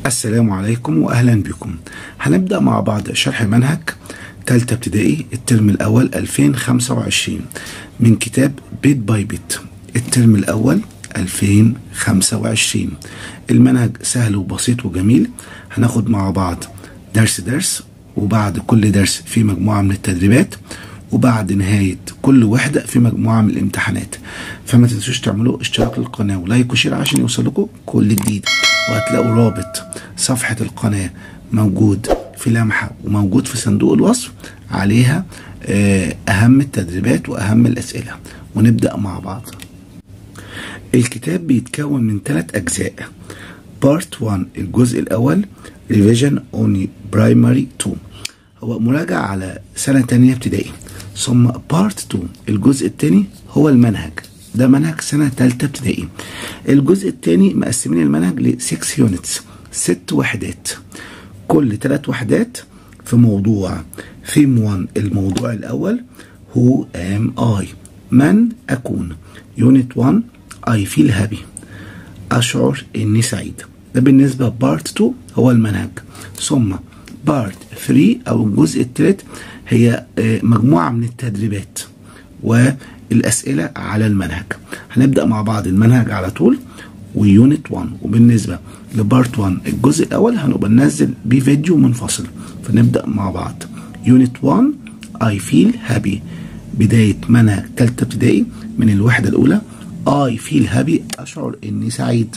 السلام عليكم وأهلا بكم. هنبدأ مع بعض شرح منهج تالتة ابتدائي الترم الأول 2025 من كتاب بيت باي بيت الترم الأول 2025. المنهج سهل وبسيط وجميل. هناخد مع بعض درس وبعد كل درس في مجموعة من التدريبات، وبعد نهاية كل وحدة في مجموعة من الامتحانات. فما تنسوش تعملوا اشتراك للقناة ولايك وشير عشان يوصلكم كل جديد، وهتلاقوا رابط صفحة القناة موجود في لمحة وموجود في صندوق الوصف عليها أهم التدريبات وأهم الأسئلة. ونبدأ مع بعض. الكتاب بيتكون من 3 أجزاء. بارت 1 الجزء الأول Revision on Primary 2 هو مراجعة على سنة تانية ابتدائي، ثم بارت 2 الجزء الثاني هو المنهج، ده منهج سنة تالتة ابتدائي. الجزء الثاني مقسمين المنهج ل 6 يونتس، 6 وحدات، كل 3 وحدات في موضوع. ثيم 1 الموضوع الأول Who am I من أكون. يونت 1 I feel happy أشعر إني سعيد. ده بالنسبة بارت 2 هو المنهج. ثم بارت 3 أو الجزء الثالث هي مجموعة من التدريبات والأسئلة على المنهج. هنبدأ مع بعض المنهج على طول ويونت 1. وبالنسبة لبارت 1 الجزء الأول هنبقى ننزل بيه فيديو منفصل. فنبدأ مع بعض يونت 1 I feel happy بداية منهج تالتة ابتدائي من الوحدة الأولى. I feel happy أشعر إني سعيد.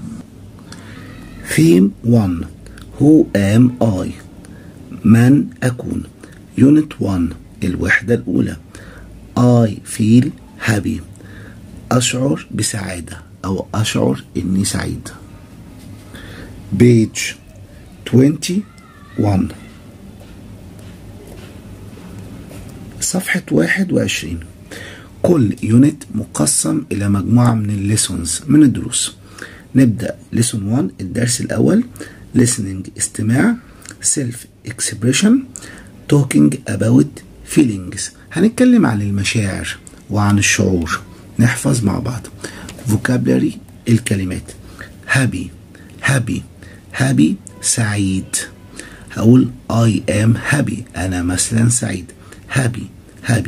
ثيم 1 Who am I من أكون. يونت 1 الوحدة الأولى I feel happy أشعر بسعادة أو أشعر إني سعيد. بيج 21 صفحة 21. كل يونت مقسم إلى مجموعة من الليسونز من الدروس. نبدأ ليسون 1 الدرس الأول listening استماع، self expression، talking about feelings هنتكلم عن المشاعر وعن الشعور. نحفظ مع بعض vocabulary الكلمات. happy happy happy سعيد. هقول I am happy أنا مثلا سعيد. happy happy.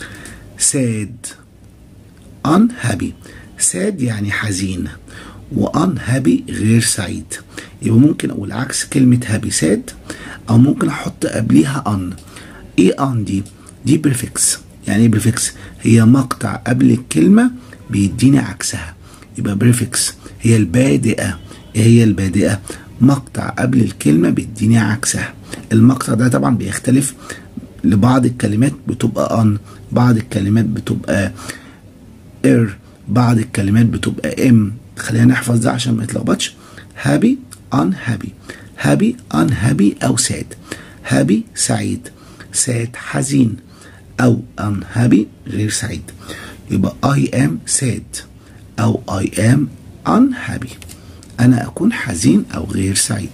sad unhappy sad يعني حزين، وunhappy غير سعيد. يبقى ممكن أقول عكس كلمة happy sad، أو ممكن أحط قبليها un. إيه un دي prefix. يعني إيه prefix؟ هي مقطع قبل الكلمة بيديني عكسها. يبقى prefix هي البادئة. إيه هي البادئة؟ مقطع قبل الكلمة بيديني عكسها. المقطع ده طبعا بيختلف، لبعض الكلمات بتبقى ان، بعض الكلمات بتبقى ار، بعض الكلمات بتبقى ام. خلينا نحفظ ده عشان ما يتلخبطش. happy unhappy happy unhappy او sad. happy سعيد، sad حزين، او unhappy غير سعيد. يبقى I am sad او I am unhappy انا اكون حزين او غير سعيد.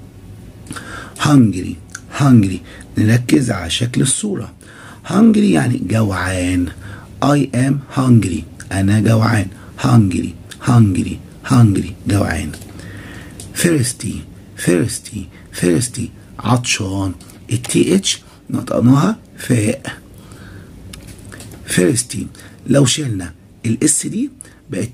hungry hungry نركز على شكل الصورة. hungry يعني جوعان. I am hungry أنا جوعان. hungry hungry hungry جوعان. thirsty thirsty thirsty عطشان. TH نطقناها فاء. thirsty لو شلنا الاس دي بقت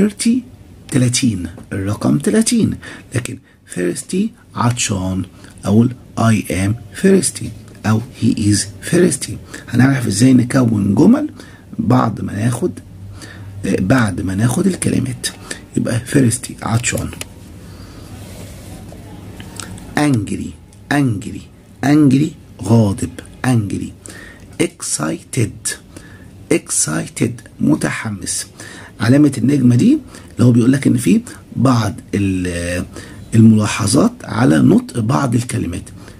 30 الرقم 30، لكن thirsty عطشان أقول I am thirsty أو he is thirsty. هنعرف ازاي نكون جمل بعد ما ناخد الكلمات. يبقى thirsty عطشان. angry angry angry غاضب. angry. excited متحمس. علامة النجمة دي اللي هو بيقول لك ان في بعض الملاحظات على نطق بعض الكلمات.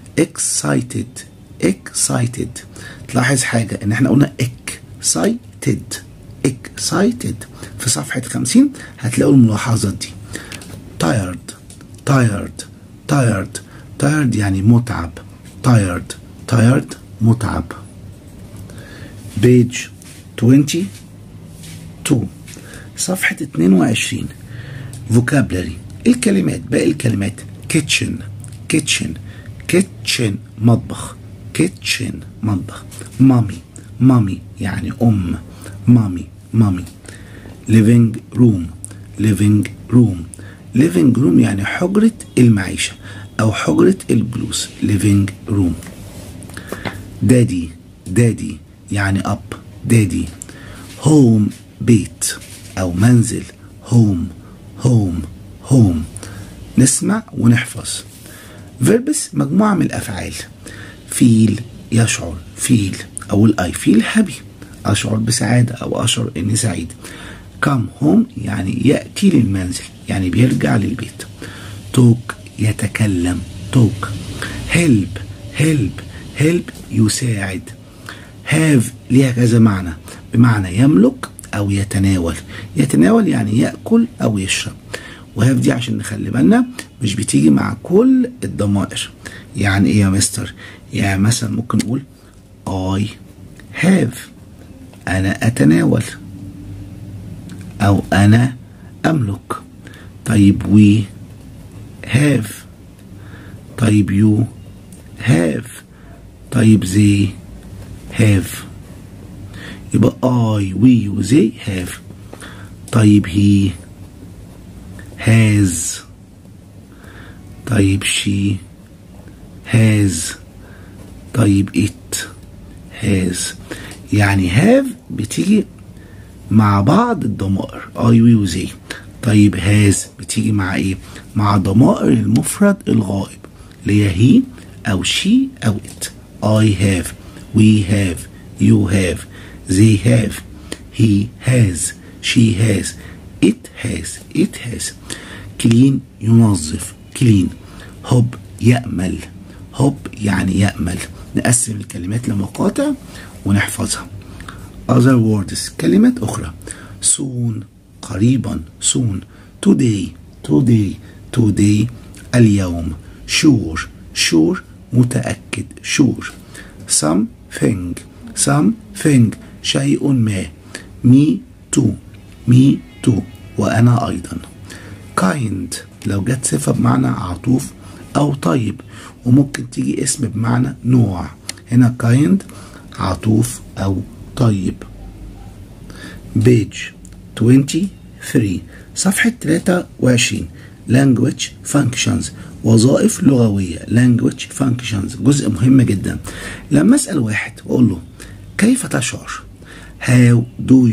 excited تلاحظ حاجة ان احنا قلنا excited في صفحة 50 هتلاقوا الملاحظات دي. tired يعني متعب. tired متعب. page 22 صفحة 22 vocabulary الكلمات. باقي الكلمات kitchen kitchen kitchen مطبخ kitchen مطبخ. mommy يعني mommy living room يعني حجرة المعيشة أو حجرة الجلوس living room. daddy يعني أب daddy. home بيت أو منزل home. نسمع ونحفظ. verbs مجموعة من الأفعال. feel يشعر feel أو I feel happy أشعر بسعادة أو أشعر إني سعيد. come home يعني يأتي للمنزل يعني بيرجع للبيت. talk يتكلم talk. help يساعد. have ليها كذا معنى بمعنى يملك أو يتناول يعني يأكل أو يشرب. وهاف دي عشان نخلي بالنا مش بتيجي مع كل الضمائر. يعني ايه يا مستر؟ يعني مثلا ممكن نقول I have أنا أتناول أو أنا أملك. طيب we have. طيب you have. طيب they have. يبقى I we و they have. طيب he has. طيب she has. طيب it has. يعني have بتيجي مع بعض الضمائر I we و they. طيب has بتيجي مع ايه؟ مع ضمائر المفرد الغائب اللي هي he او she او it. I have we have you have they have he has she has it has. كلين ينظف clean. هوب يأمل يعني يأمل. نقسم الكلمات لمقاطع ونحفظها. other words كلمات أخرى. soon قريبا soon. today اليوم. sure متأكد sure. something شيء ما. me too وأنا أيضا. kind لو جت صفة بمعنى عطوف أو طيب وممكن تيجي اسم بمعنى نوع. هنا kind عطوف أو طيب. page 23 صفحة 23 language functions وظائف لغوية. language functions جزء مهم جدا. لما أسأل واحد وأقول له كيف تشعر؟ how do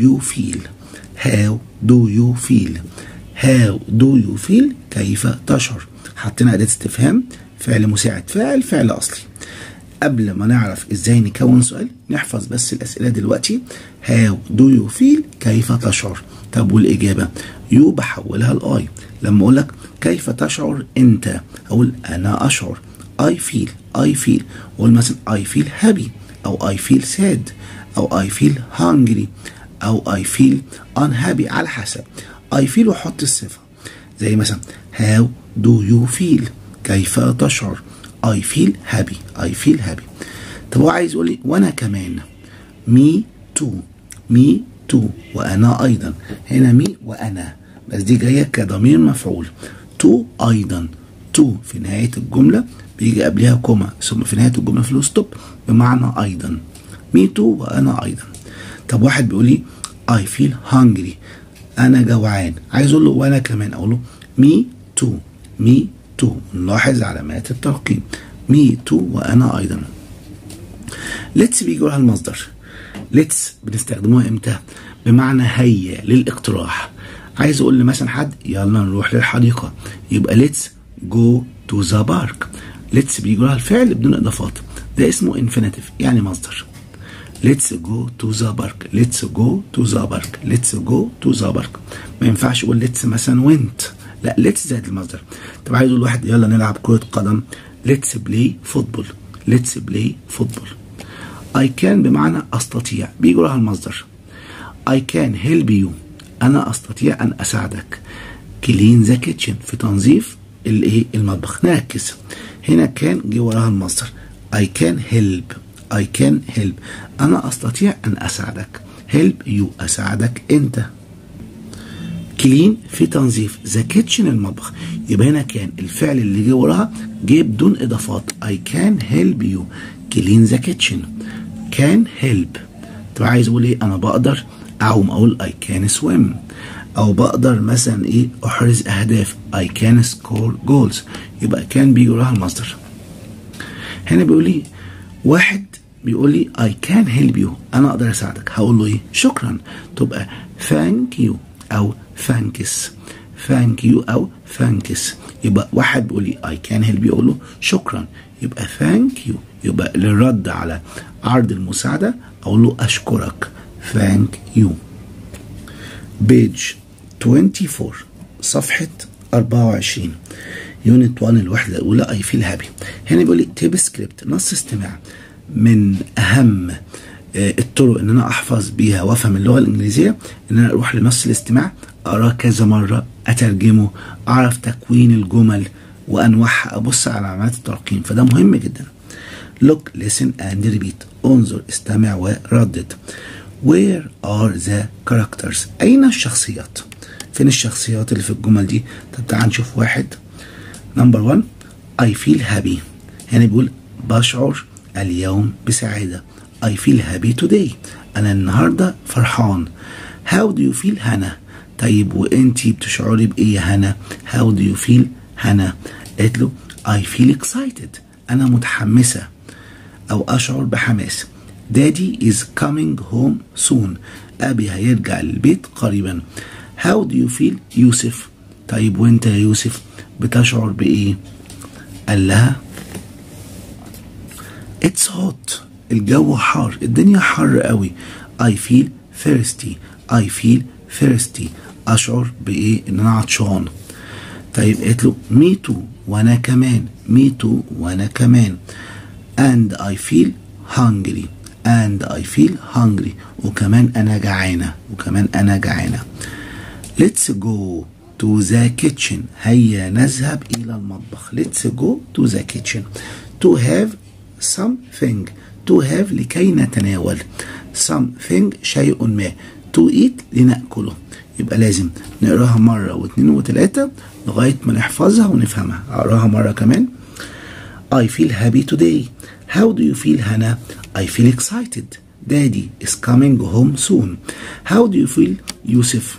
you feel كيف تشعر؟ حطينا أداة استفهام فعل مساعد فعل أصلي. قبل ما نعرف ازاي نكون سؤال نحفظ بس الأسئلة دلوقتي. how do you feel كيف تشعر. طب والإجابة يو بحولها الآي. لما أقول لك كيف تشعر أنت أقول أنا أشعر I feel أقول مثلا I feel happy أو I feel sad أو I feel hungry أو I feel unhappy على حسب. I feel وحط الصفة زي مثلا how do you feel كيف تشعر. I feel happy. طب هو عايز يقول لي وأنا كمان. me too وأنا أيضا. هنا مي وأنا بس دي جاية كضمير مفعول. تو أيضا. تو في نهاية الجملة بيجي قبلها كوما ثم في نهاية الجملة فول ستوب بمعنى أيضا. me too وأنا أيضا. طب واحد بيقول لي I feel hungry أنا جوعان. عايز أقول له وأنا كمان أقول له me too. نلاحظ علامات الترقيم me too وأنا أيضا. let's بيجي لها المصدر. let's بنستخدموها امتى؟ بمعنى هيا للاقتراح. عايز اقول لمثلا حد يلا نروح للحديقة يبقى let's go to the park. let's بيجي لها الفعل بدون اضافات ده اسمه infinitive يعني مصدر. let's go to the park ما ينفعش اقول let's مثلا went لا let's زائد المصدر. طب عايز اقول لواحد يلا نلعب كرة قدم let's play football. I can بمعنى أستطيع بيجي لها المصدر. I can help you أنا أستطيع أن أساعدك. clean the kitchen في تنظيف المطبخ. نركز هنا كان جه وراها المصدر. I can help أنا أستطيع أن أساعدك. help you أساعدك أنت. كلين في تنظيف، ذا كيتشن المطبخ. يبقى هنا كان الفعل اللي جه وراها جه بدون اضافات. I can help you clean the kitchen. can help. طب عايز اقول ايه؟ انا بقدر اعوم، اقول I can swim. او بقدر مثلا ايه؟ احرز اهداف، I can score goals. يبقى كان بيجي وراها المصدر. هنا بيقول لي واحد بيقول لي I can help you، انا اقدر اساعدك، هقول له ايه؟ شكرا. تبقى thank you او thanks. thank you او thanks. يبقى واحد بيقول لي I can help you اقول له شكرا، يبقى thank you. يبقى للرد على عرض المساعدة اقول له اشكرك، thank you. page 24 صفحة 24 يونت 1 الوحدة الأولى I feel happy. هنا بيقول لي تيب سكريبت، نص استماع. من أهم الطرق إن أنا أحفظ بيها وأفهم اللغة الإنجليزية إن أنا أروح لنص الاستماع، أقراه كذا مرة، أترجمه، أعرف تكوين الجمل وأنواعها، أبص على علامات الترقيم، فده مهم جدا. look listen and repeat، انظر استمع وردد. where are the characters، أين الشخصيات؟ فين الشخصيات اللي في الجمل دي؟ طب تعال نشوف واحد. نمبر 1 I feel happy. هنا بيقول بشعر اليوم بسعادة. I feel happy today. أنا النهاردة فرحان. How do you feel هنا؟ طيب وأنتي بتشعري بإيه يا هنا؟ How do you feel هنا؟ قالت له I feel excited. أنا متحمسة أو أشعر بحماس. Daddy is coming home soon. أبي هيرجع للبيت قريبا. How do you feel يوسف؟ طيب وأنت يا يوسف بتشعر بإيه؟ قال لها It's hot. الجو حار، الدنيا حر قوي. I feel thirsty. I feel thirsty. أشعر بإيه؟ إن أنا عطشان. طيب قالت له me too. وأنا كمان. me too. وأنا كمان. And I feel hungry. And I feel hungry. وكمان أنا جعانة. وكمان أنا جعانة. Let's go to the kitchen. هيا نذهب إلى المطبخ. Let's go to the kitchen. To have something. To have لكي نتناول. something شيء ما. To eat لنأكله. يبقى لازم نقراها مرة واثنين وثلاثة لغاية ما نحفظها ونفهمها. أقراها مرة كمان. I feel happy today. How do you feel هنا؟ I feel excited. Daddy is coming home soon. How do you feel يوسف؟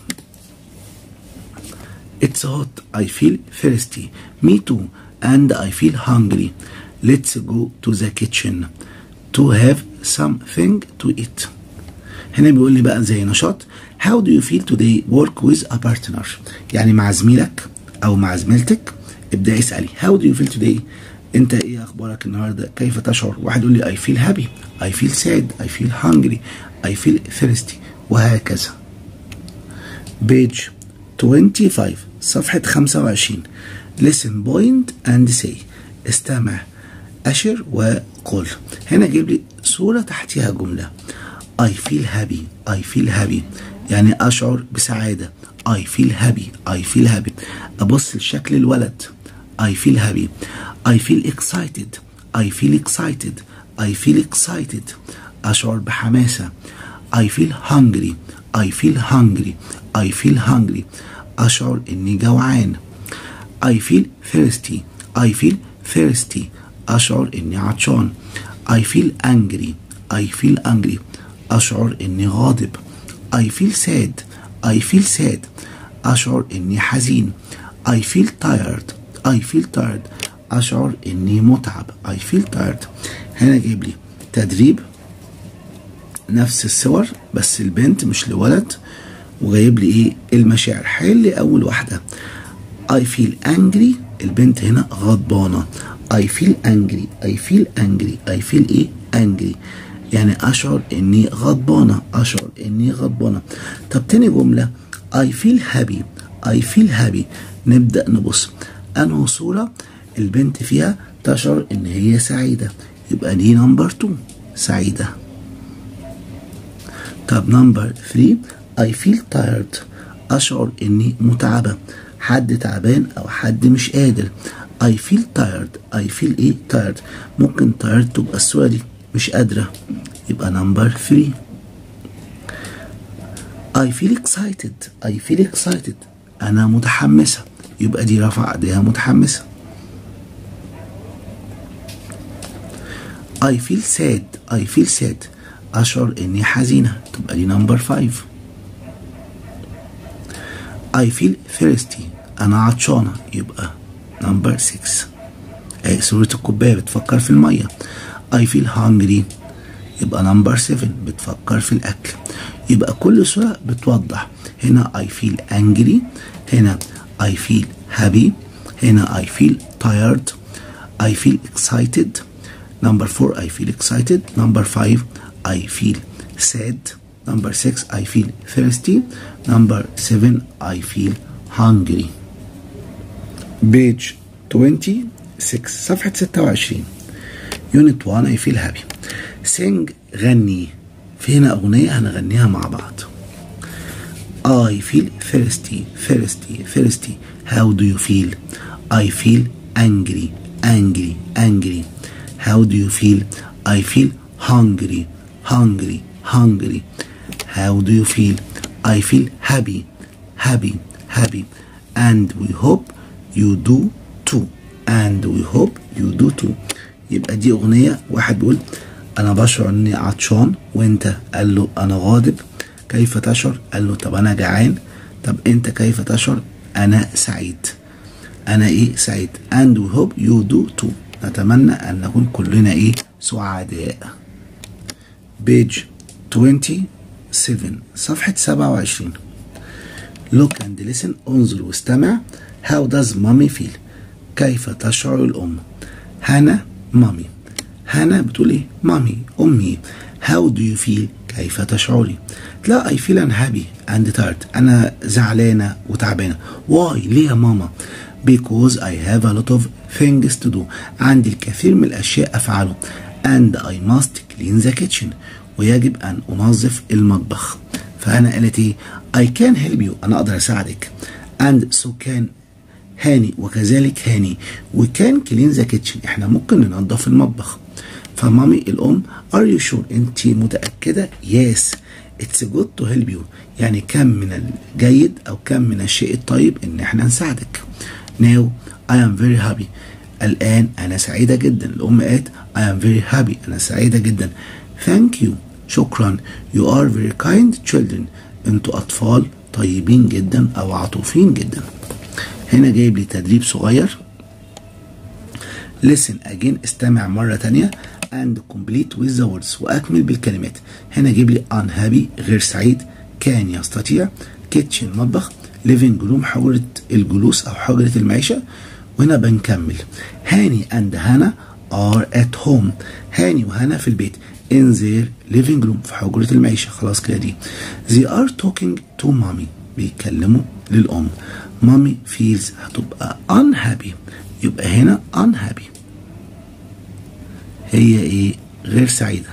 It's hot. I feel thirsty. Me too. And I feel hungry. Let's go to the kitchen to have something to eat. هنا بيقول لي بقى زي نشاط. How do you feel today? Work with a partner. يعني مع زميلك أو مع زميلتك ابدأ اسألي How do you feel today? أنت إيه أخبارك النهاردة؟ كيف تشعر؟ واحد يقول لي I feel happy. I feel sad. I feel hungry. I feel thirsty. وهكذا. page 25 صفحة 25 listen point and say. استمع أشر وقل. هنا جيب لي صورة تحتها جملة. I feel happy. I feel happy يعني أشعر بسعادة. I feel happy. I feel happy. أبص لشكل الولد. I feel happy. I feel excited. I feel excited. I feel excited. أشعر بحماسة. I feel hungry. I feel hungry. I feel hungry. أشعر إني جوعان. I feel thirsty. I feel thirsty. أشعر إني عطشان. I feel angry. I feel angry. أشعر إني غاضب. I feel sad. I feel sad. أشعر إني حزين. I feel tired. I feel tired. أشعر إني متعب. I feel tired. هنا جايب لي تدريب نفس الصور بس البنت مش لولد، وجايب لي إيه المشاعر. حل لي أول واحدة. I feel angry. البنت هنا غضبانة. I feel angry. I feel angry. I feel إيه angry يعني أشعر إني غضبانة. أشعر إني غضبانة. طب تاني جملة I feel happy. I feel happy. نبدأ نبص أنه صورة البنت فيها تشعر إن هي سعيدة، يبقى دي نمبر 2 سعيدة. طب نمبر 3 I feel tired. أشعر إني متعبة، حد تعبان أو حد مش قادر. I feel tired. I feel إيه tired. ممكن tired تبقى الصورة دي مش قادرة، يبقى نمبر 3. I feel excited. I feel excited. أنا متحمسة. يبقى دي رفع ايديها متحمسة. I feel sad. I feel sad. أشعر إني حزينة. تبقى دي نمبر 5. I feel thirsty. أنا عطشانة. يبقى نمبر 6. صورة الكوباية بتفكر في المية. I feel hungry. يبقى نمبر 7 بتفكر في الأكل. يبقى كل صورة بتوضح. هنا I feel angry. هنا I feel happy. هنا I feel tired. I feel excited. Number 4 I feel excited. Number 5 I feel sad. Number 6 I feel thirsty. Number 7 I feel hungry. Page 26 صفحة 26. Unit 1 I feel happy. Sing غني. في هنا أغنية هنغنيها مع بعض. I feel thirsty. Thirsty. Thirsty. How do you feel? I feel angry. Angry. Angry. How do you feel? I feel hungry. Hungry. Hungry. How do you feel? I feel happy. Happy. Happy. And we hope you do too. And we hope you do too. يبقى دي أغنية واحد بيقول أنا بشعر إني عطشان، وأنت قال له أنا غاضب. كيف تشعر؟ قال له طب أنا جعان. طب أنت كيف تشعر؟ أنا سعيد. أنا إيه؟ سعيد. And we hope you do too. نتمنى أن نكون كلنا إيه؟ سعداء. Page 27 صفحة 27. Look and listen. انظر واستمع. How does mommy feel? كيف تشعر الأم؟ هانا مامي. هانا بتقول إيه؟ مامي أمي. How do you feel? كيف تشعري؟ لا I feel unhappy and tired. أنا زعلانة وتعبانة. Why؟ ليه يا ماما؟ Because I have a lot of things to do. عندي الكثير من الأشياء أفعله. And I must clean the kitchen. ويجب أن أنظف المطبخ. فأنا قالت إيه؟ I can help you. أنا أقدر أساعدك. And so can هاني، وكذلك هاني. We can clean the kitchen. إحنا ممكن ننظف المطبخ. فمامي الأم are you sure؟ أنت متأكدة؟ Yes it's good to help you. يعني كم من الجيد أو كم من الشيء الطيب إن إحنا نساعدك. Now I am very happy. الآن أنا سعيدة جدا. الأم قالت I am very happy. أنا سعيدة جدا. Thank you. شكرا. You are very kind children. أنتوا أطفال طيبين جدا أو عطوفين جدا. هنا جايب لي تدريب صغير. Listen again. استمع مرة تانية. And complete with the words. وأكمل بالكلمات. هنا جايب لي unhappy غير سعيد. كان يستطيع. kitchen مطبخ. living room حجرة الجلوس أو حجرة المعيشة. وهنا بنكمل. هاني and هانا are at home. هاني وهانا في البيت. in their living room في حجرة المعيشة. خلاص كده دي. they are talking to mommy. بيتكلموا للأم. mommy feels هتبقى unhappy. يبقى هنا unhappy هي ايه؟ غير سعيدة.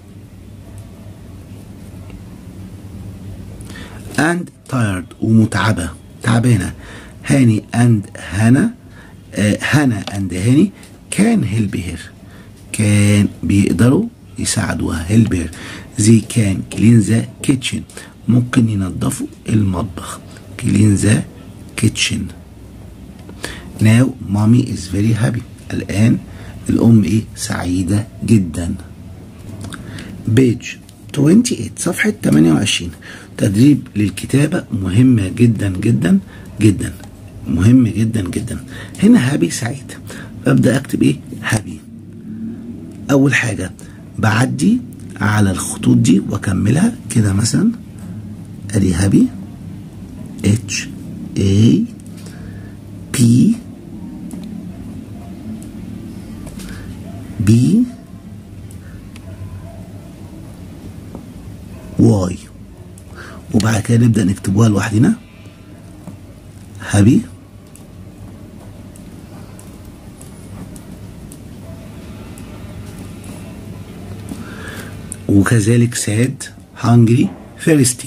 and tired ومتعبة تعبانة. هاني and هانا هانا and هاني can help her. كان بيقدروا يساعدوها. help her. they can clean the kitchen. ممكن ينظفوا المطبخ. clean the kitchen. now mommy is very happy. الآن الأم إيه؟ سعيدة جدا. page 28 صفحة 28. تدريب للكتابة مهمة جدا جدا جدا. مهم جدا جدا. هنا هابي سعيد. ببدأ أكتب إيه؟ هابي. أول حاجة بعدي على الخطوط دي وأكملها كده. مثلا أدي هابي H A P B Y. وبعد كده نبدأ نكتبوها لوحدنا. هابي وكذلك sad hungry thirsty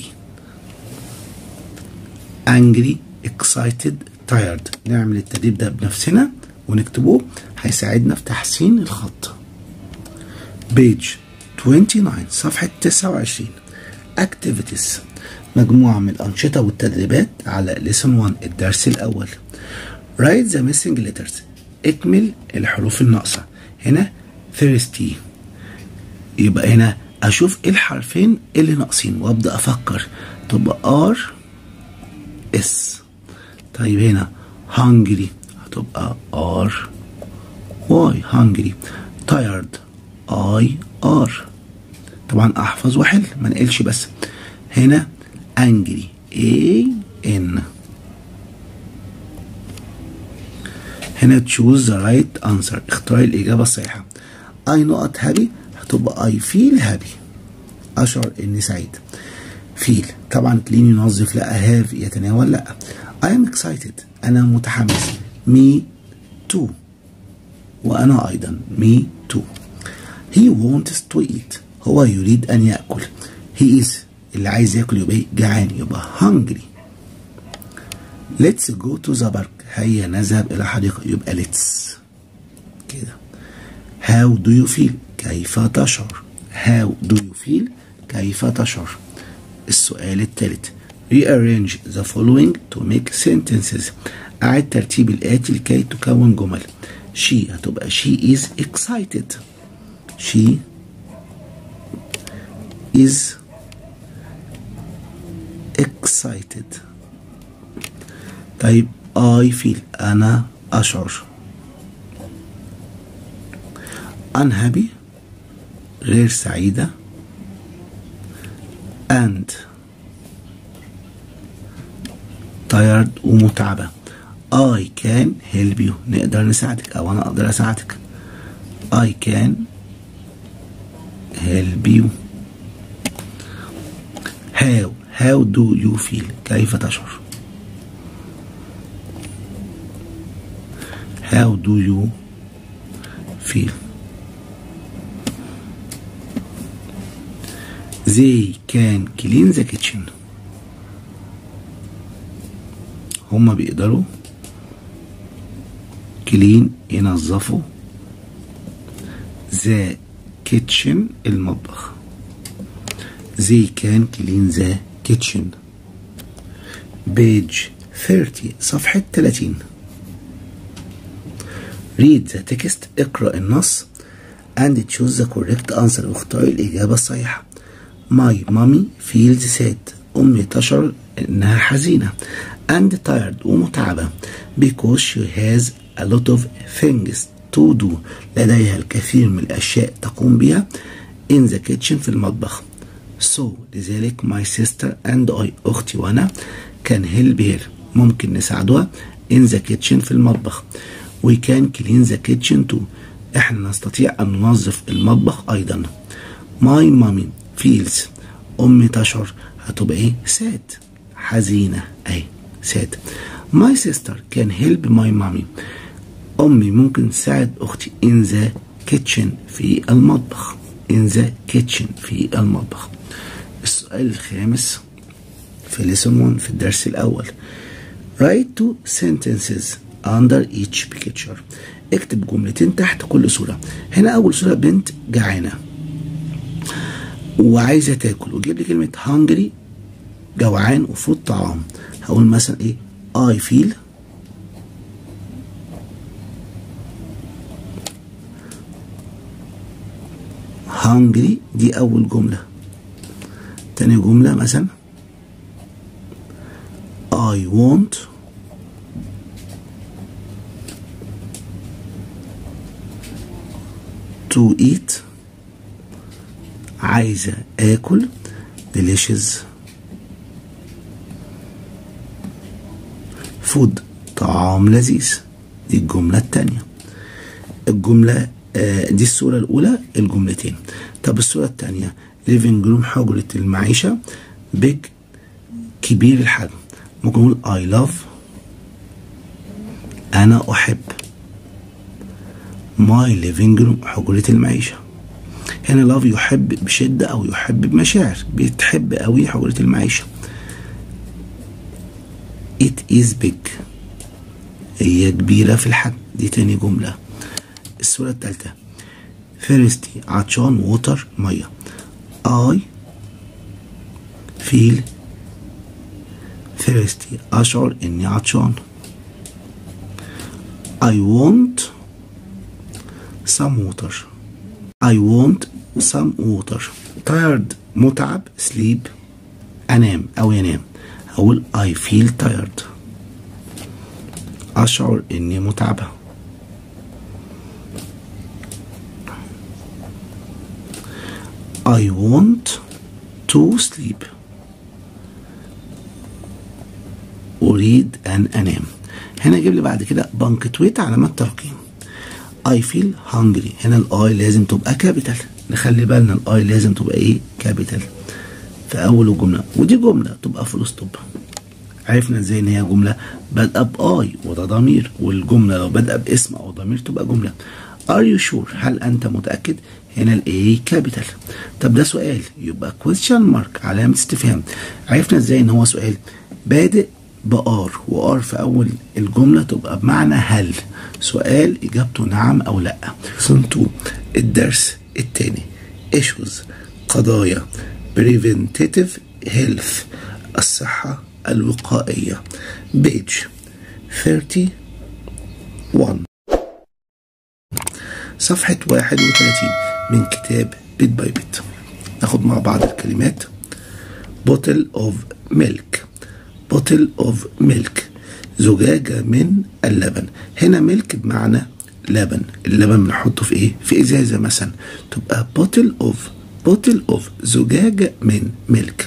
angry excited tired. نعمل التدريب ده بنفسنا ونكتبوه هيساعدنا في تحسين الخط. page 29 صفحة 29. activities مجموعة من الأنشطة والتدريبات على lesson 1 الدرس الأول. write the missing letters. اكمل الحروف الناقصة. هنا thirsty، يبقى هنا أشوف إيه الحرفين اللي ناقصين وأبدأ أفكر، تبقى R S. طيب هنا hungry هتبقى R Y hungry. tired I R. طبعا أحفظ وأحل ما نقلش بس. هنا angry A N. هنا choose the right answer. اختار الإجابة الصحيحة. I not happy هتبقى I feel happy. أشعر إني سعيد. feel طبعا كلين ينظف، لا have يتناول، لا. I am excited أنا متحمس. me too وأنا أيضا me too. he wants to eat هو يريد أن يأكل. he is اللي عايز يأكل يبقى جعان، يبقى hungry. let's go to the park هيا نذهب إلى حديقة، يبقى let's كده. how do you feel كيف تشعر. how do you feel كيف تشعر. السؤال الثالث rearrange the following to make sentences. أعد ترتيب الآتي لكي تكون جمل. she هتبقى she is excited. she is excited. طيب I feel أنا أشعر. unhappy غير سعيدة. and tired ومتعبة. I can help you نقدر نساعدك أو أنا أقدر أساعدك. I can help you. how do you feel كيف تشعر. how do you feel. they can clean the kitchen هما بيقدروا clean ينظفوا the kitchen المطبخ. they can clean the kitchen. page 30 صفحة 30. read the text اقرأ النص and choose the correct answer واختار الإجابة الصحيحة. my mommy feels sad أمي تشعر إنها حزينة and tired ومتعبة because she has a lot of things to do لديها الكثير من الأشياء تقوم بها in the kitchen في المطبخ. so لذلك my sister and I أختي وأنا can help her ممكن نساعدها in the kitchen في المطبخ. we can clean the kitchen too احنا نستطيع أن ننظف المطبخ أيضا. my mommy feels أمي تشعر هتبقى إيه sad حزينة أي sad. my sister can help my mommy أمي ممكن تساعد أختي in the kitchen في المطبخ. in the kitchen في المطبخ. السؤال الخامس في lesson 1 في الدرس الأول write two sentences under each picture. اكتب جملتين تحت كل صورة. هنا أول صورة بنت جعانة وعايزة تاكل وجيب لي كلمة hungry جوعان وفود طعام. هقول مثلا إيه I feel hungry دي أول جملة. تاني جملة مثلا I want to eat عايزة آكل delicious food طعام لذيذ. دي الجملة التانية. الجملة دي الصورة الأولى الجملتين. طب الصورة التانية living room حجرة المعيشة big كبير الحجم. ممكن نقول I love أنا أحب my living room حجرة المعيشة. هنا love يحب بشدة أو يحب بمشاعر، بتحب أوي حجرة المعيشة. it is big هي كبيرة في الحجم. دي تاني جملة. الصورة التالتة thirsty عطشان water مية. I feel thirsty أشعر إني عطشان. I want some water. I want some water. tired متعب sleep أنام أو ينام. أقول I feel tired أشعر إني متعبة. I want to sleep أريد أن أنام. هنا أجيب لي بعد كده punctuate علامات ترقيم. I feel hungry. هنا الآي لازم تبقى كابيتال. نخلي بالنا الآي لازم تبقى إيه؟ كابيتال في أول الجملة، ودي جملة تبقى فول ستوب. عرفنا إزاي إن هي جملة بادئة بآي وده ضمير، والجملة لو بادئة باسم أو ضمير تبقى جملة. Are you sure؟ هل أنت متأكد؟ هنا الإيه كابيتال. طب ده سؤال يبقى question mark علامة استفهام. عرفنا إزاي إن هو سؤال بادئ بآر، وآر في أول الجملة تبقى بمعنى هل. سؤال إجابته نعم أو لأ. سنتو الدرس التاني issues قضايا preventative health الصحة الوقائية page 31 صفحة 31 من كتاب بيت باي بيت. ناخد مع بعض الكلمات. bottle of milk bottle of milk زجاجة من اللبن. هنا ميلك بمعنى لبن. اللبن بنحطه في ايه؟ في ازازة مثلا، تبقى bottle of زجاجة من ميلك.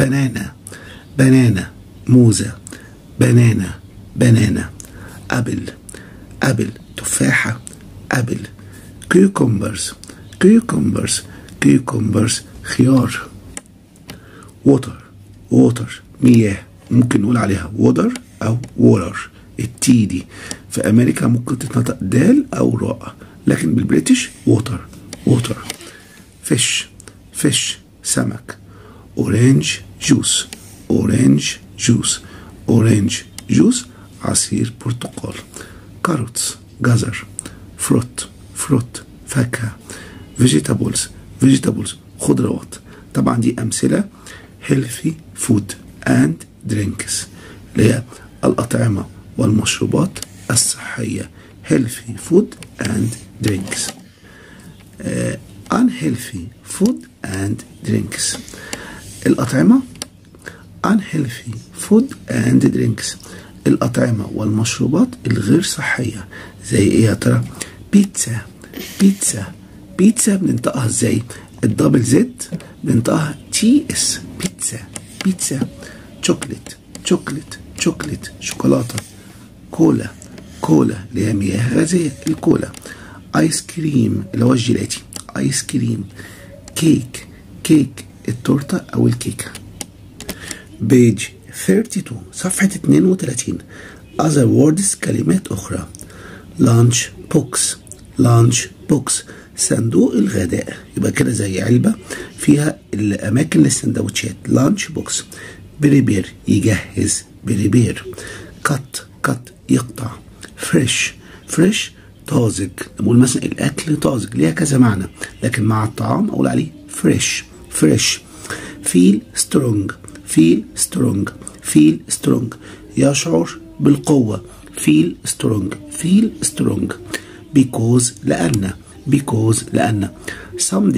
بنانا موزة. بنانا أبل تفاحة. أبل كيوكمبرز خيار. ووتر مياه. ممكن نقول عليها وودر أو وورر. التي دي في أمريكا ممكن تتنطق دال أو راء، لكن بالبريتش ووتر. فيش سمك. أورانج جوس عصير برتقال. كاروتس جزر. فروت فاكهة. فيجيتابلز خضروات. طبعا دي أمثلة healthy food and drinks اللي هي الأطعمة والمشروبات الصحية. healthy food and drinks. unhealthy food and drinks. الأطعمة unhealthy food and drinks الأطعمة والمشروبات الغير صحية. زي إيه يا ترى؟ بيتزا بننطقها ازاي؟ الدبل زد بننطقها تي اس. بيتزا. شوكولاتة شوكولاتة. كولا اللي هي مياه غازية الكولا. ايس كريم اللي هو الجيلاتي. ايس كريم. كيك التورتة او الكيكة. بيج 32 صفحة 32 other words كلمات أخرى. لانش بوكس صندوق الغداء. يبقى كده زي علبة فيها الأماكن للسندوتشات. لانش بوكس. بريبير يجهز. كات يقطع. فريش طازج. نقول مثلا الأكل طازج ليها كذا معنى، لكن مع الطعام أقول عليه فريش. فيل سترونج يشعر بالقوة. فيل سترونج. because لأن some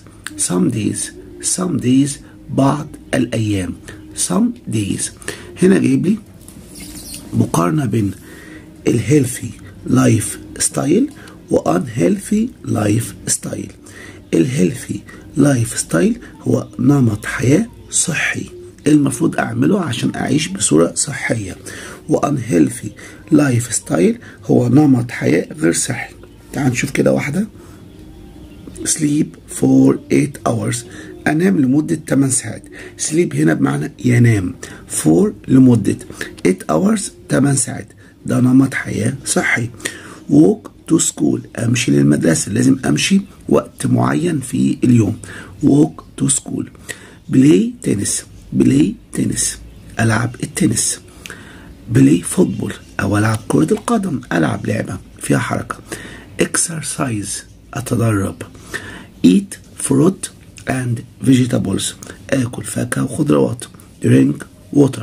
days بعض الأيام. some days هنا جايب لي مقارنة بين الهيلثي لايف ستايل وانهيلثي لايف ستايل. الهيلثي لايف ستايل هو نمط حياة صحي المفروض أعمله عشان أعيش بصورة صحية، وانهيلثي لايف ستايل هو نمط حياة غير صحي. تعال نشوف كده واحدة. sleep for 8 hours أنام لمدة 8 ساعات. sleep هنا بمعنى ينام. for لمدة 8 hours 8 ساعات، ده نمط حياة صحي. walk to school أمشي للمدرسة، لازم أمشي وقت معين في اليوم. walk to school. play تنس ألعب التنس. play football أو ألعب كرة القدم، ألعب لعبة فيها حركة. exercise أتدرب. eat fruit and vegetables أكل فاكهة وخضروات. drink water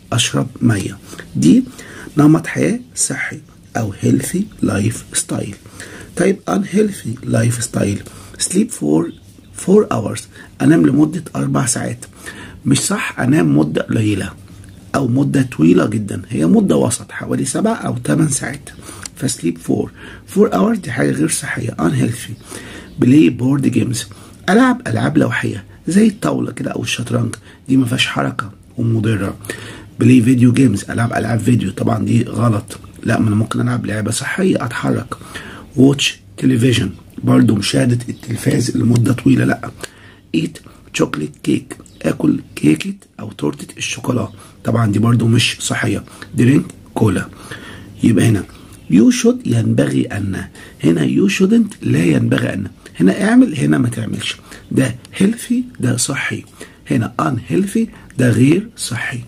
أشرب مية. دي نمط حياة صحي أو healthy lifestyle. طيب unhealthy lifestyle sleep for 4 hours أنام لمدة 4 ساعات. مش صح أنام مدة قليلة أو مدة طويلة جدا، هي مدة وسط حوالي 7 أو 8 ساعات. فسليب 4 hours دي حاجة غير صحية unhealthy. بلاي بورد جيمز ألعب ألعاب لوحية زي الطاولة كده أو الشطرنج، دي ما فيهاش حركة ومضرة. بلاي فيديو جيمز ألعب ألعاب فيديو، طبعا دي غلط، لا ما أنا ممكن ألعب لعبة صحية أتحرك. واتش تلفزيون برضو مشاهدة التلفاز لمدة طويلة لا. ايت شوكليت كيك اكل كيكة او تورتة الشوكولا، طبعا دي برضو مش صحية. درينك كولا. يبقى هنا يو شود ينبغي ان، هنا يو شودنت لا ينبغي ان، هنا اعمل هنا ما تعملش. ده هيلثي ده صحي، هنا ان هيلثي ده غير صحي.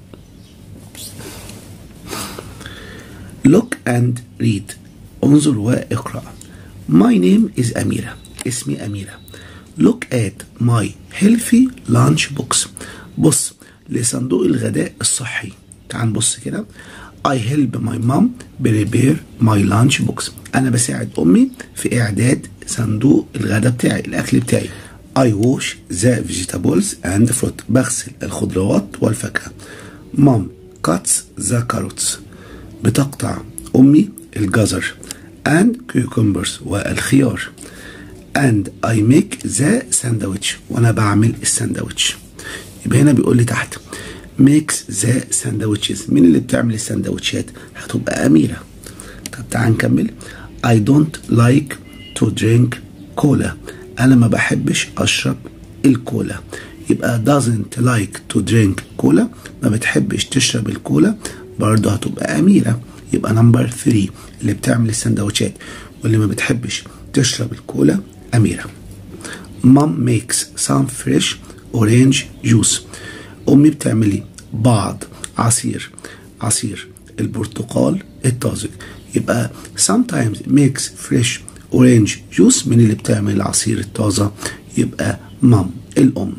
look and read انظر واقرأ. my name is أميرة اسمي أميرة. look at my healthy lunch box بص لصندوق الغداء الصحي. تعال نبص كده. I help my mom prepare my lunch box أنا بساعد أمي في إعداد صندوق الغداء بتاعي الأكل بتاعي. I wash the vegetables and fruit بغسل الخضروات والفاكهة. mom cuts the carrots بتقطع أمي الجزر and cucumbers والخيار. and I make the sandwich وأنا بعمل الساندوتش. يبقى هنا بيقول لي تحت makes the sandwiches، مين اللي بتعمل الساندوتشات؟ هتبقى أميرة. طب تعال نكمل. I don't like to drink cola أنا ما بحبش أشرب الكولا. يبقى doesn't like to drink cola ما بتحبش تشرب الكولا، برضه هتبقى أميرة. يبقى نمبر 3 اللي بتعمل السندوتشات واللي ما بتحبش تشرب الكولا أميرة. Mom makes some fresh orange juice أمي بتعملي بعض عصير البرتقال الطازج. يبقى sometimes makes fresh orange juice من اللي بتعمل العصير الطازة يبقى mom الأم.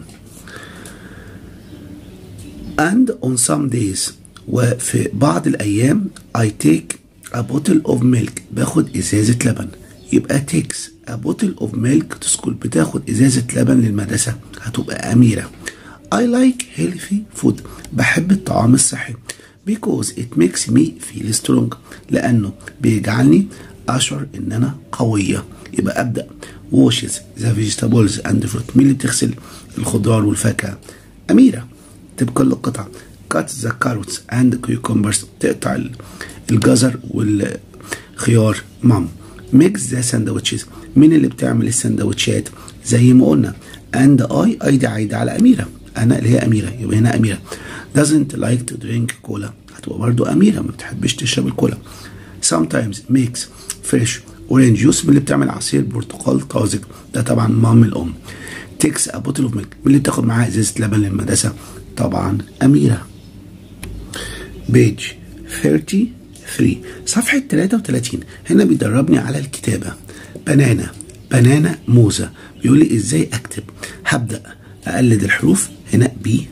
and on some days وفي بعض الأيام I take a bottle of milk باخد إزازة لبن. يبقى takes a bottle of milk to school بتاخد إزازة لبن للمدرسة هتبقى أميرة. I like healthy food بحب الطعام الصحي because it makes me feel strong لأنه بيجعلني أشعر إن أنا قوية. يبقى أبدأ washes the vegetables and fruit مين اللي بتغسل الخضار والفاكهة؟ أميرة. تبقى القطعة cut the carrots and cucumbers تقطع الجزر والخيار. مام makes the sandwiches مين اللي بتعمل السندوتشات؟ زي ما قلنا and I دي عايدة على أميرة، أنا اللي هي أميرة يبقى هنا أميرة. doesn't like to drink cola هتبقى برضو أميرة ما بتحبش تشرب الكولا. sometimes makes fresh orange juice من اللي بتعمل عصير برتقال طازج ده طبعا مام الأم. takes a bottle of milk من اللي بتاخد معاها إزازة لبن للمدرسة طبعا أميرة. page 33 صفحة 33 هنا بيدربني على الكتابة. بنانا موزة بيقول لي ازاي اكتب. هبدأ اقلد الحروف هنا بي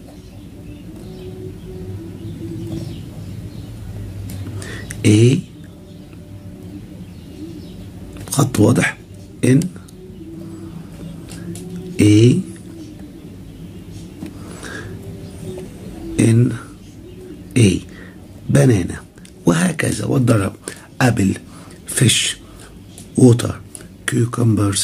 A خط واضح N A N A بنانا وهكذا واتدرب. ابل فيش ووتر cucumbers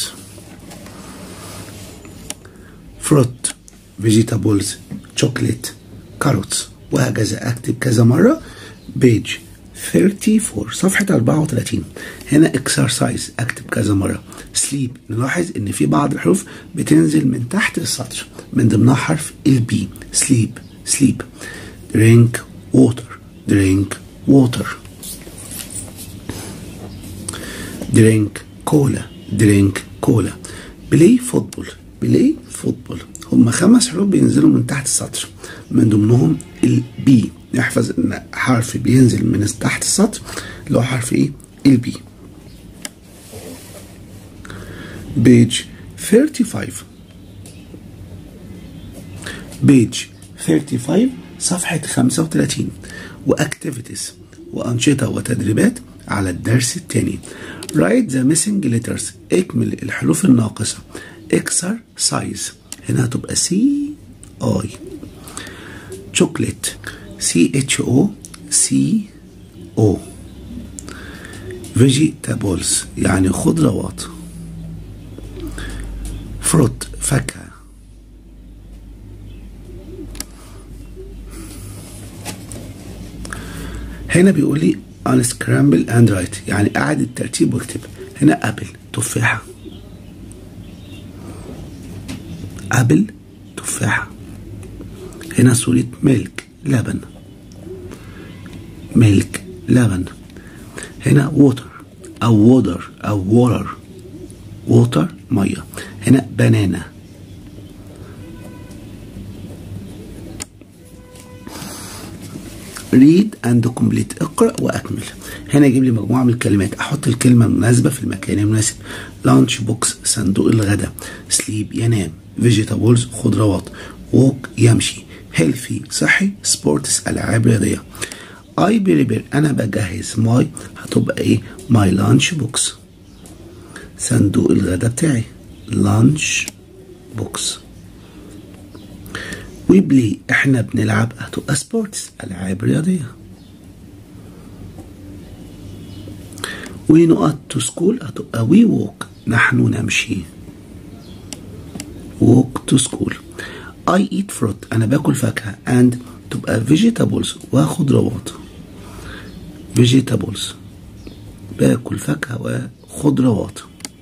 fruit vegetables chocolate carrots وهكذا اكتب كذا مرة. page 34 صفحة 34 هنا exercise اكتب كذا مرة. sleep نلاحظ ان في بعض الحروف بتنزل من تحت السطر من ضمنها حرف البي. sleep drink water drink cola بلاي فوتبول هم 5 حروف بينزلوا من تحت السطر من ضمنهم البي. نحفظ ان حرف بينزل من تحت السطر اللي هو حرف ايه؟ البي. page 35 صفحة 35 واكتيفيتيز وأنشطة وتدريبات على الدرس الثاني. write the missing letters اكمل الحروف الناقصة. exercise هنا هتبقى سي اي. chocolate CHOCO. vegetables يعني خضروات. fruit فاكهة. هنا بيقول لي unscramble and write يعني أعد الترتيب واكتب. هنا أبل تفاحة. أبل تفاحة. هنا صورة ميلك لبن. ميلك لبن. هنا ووتر أو وودر أو وورر. ووتر مية. هنا بنانا. read and complete اقرأ وأكمل. هنا يجيب لي مجموعة من الكلمات أحط الكلمة المناسبة في المكان المناسب. lunch box صندوق الغداء. sleep ينام. vegetables خضروات. walk يمشي. healthy صحي. sports ألعاب رياضية. I prepare أنا بجهز. my هتبقى إيه؟ my lunch box صندوق الغداء بتاعي. lunch box. we play احنا بنلعب هتبقى sports ألعاب رياضية. we not to school هتبقى we walk نحن نمشي. walk to school. I eat fruit أنا باكل فاكهة and تبقى vegetables وخضروات. vegetables باكل فاكهة وخضروات.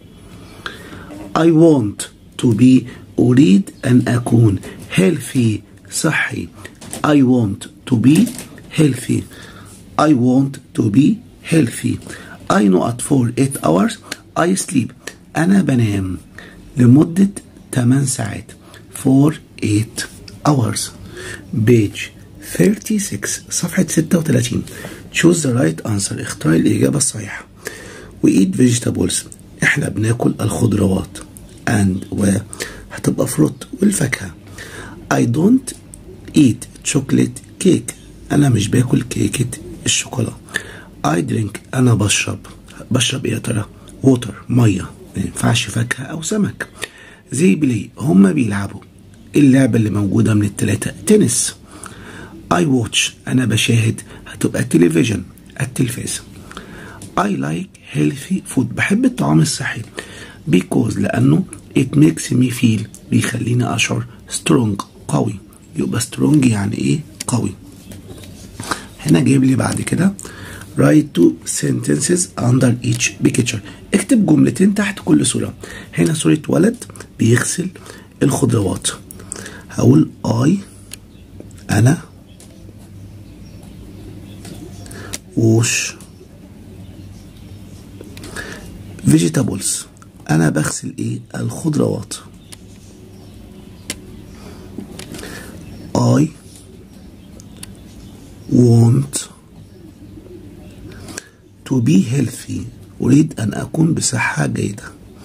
I want to be أريد أن أكون healthy صحي. I want to be healthy. I want to be healthy. I not for 8 hours. I sleep أنا بنام لمدة 8 ساعات. for 8 hours. page 36 صفحة 36. choose the right answer اختار الإجابة الصحيحة. we eat vegetables احنا بناكل الخضروات and هتبقى فروت والفاكهة. I don't eat chocolate cake أنا مش باكل كيكة الشوكولا. I drink أنا بشرب إيه يا ترى؟ water مية ما ينفعش فاكهة أو سمك. زي بلاي هما بيلعبوا. اللعبة اللي موجودة من التلاتة تنس. I watch أنا بشاهد هتبقى تلفزيون التلفاز. I like healthy food بحب الطعام الصحي because لأنه it makes me feel بيخليني أشعر strong قوي. يبقى strong يعني إيه؟ قوي. هنا جايب لي بعد كده write two sentences under each picture اكتب جملتين تحت كل صورة. هنا صورة ولد بيغسل الخضروات. هقول أنا wash vegetables أنا بغسل إيه؟ الخضروات. I want to be healthy أريد أن أكون بصحة جيدة.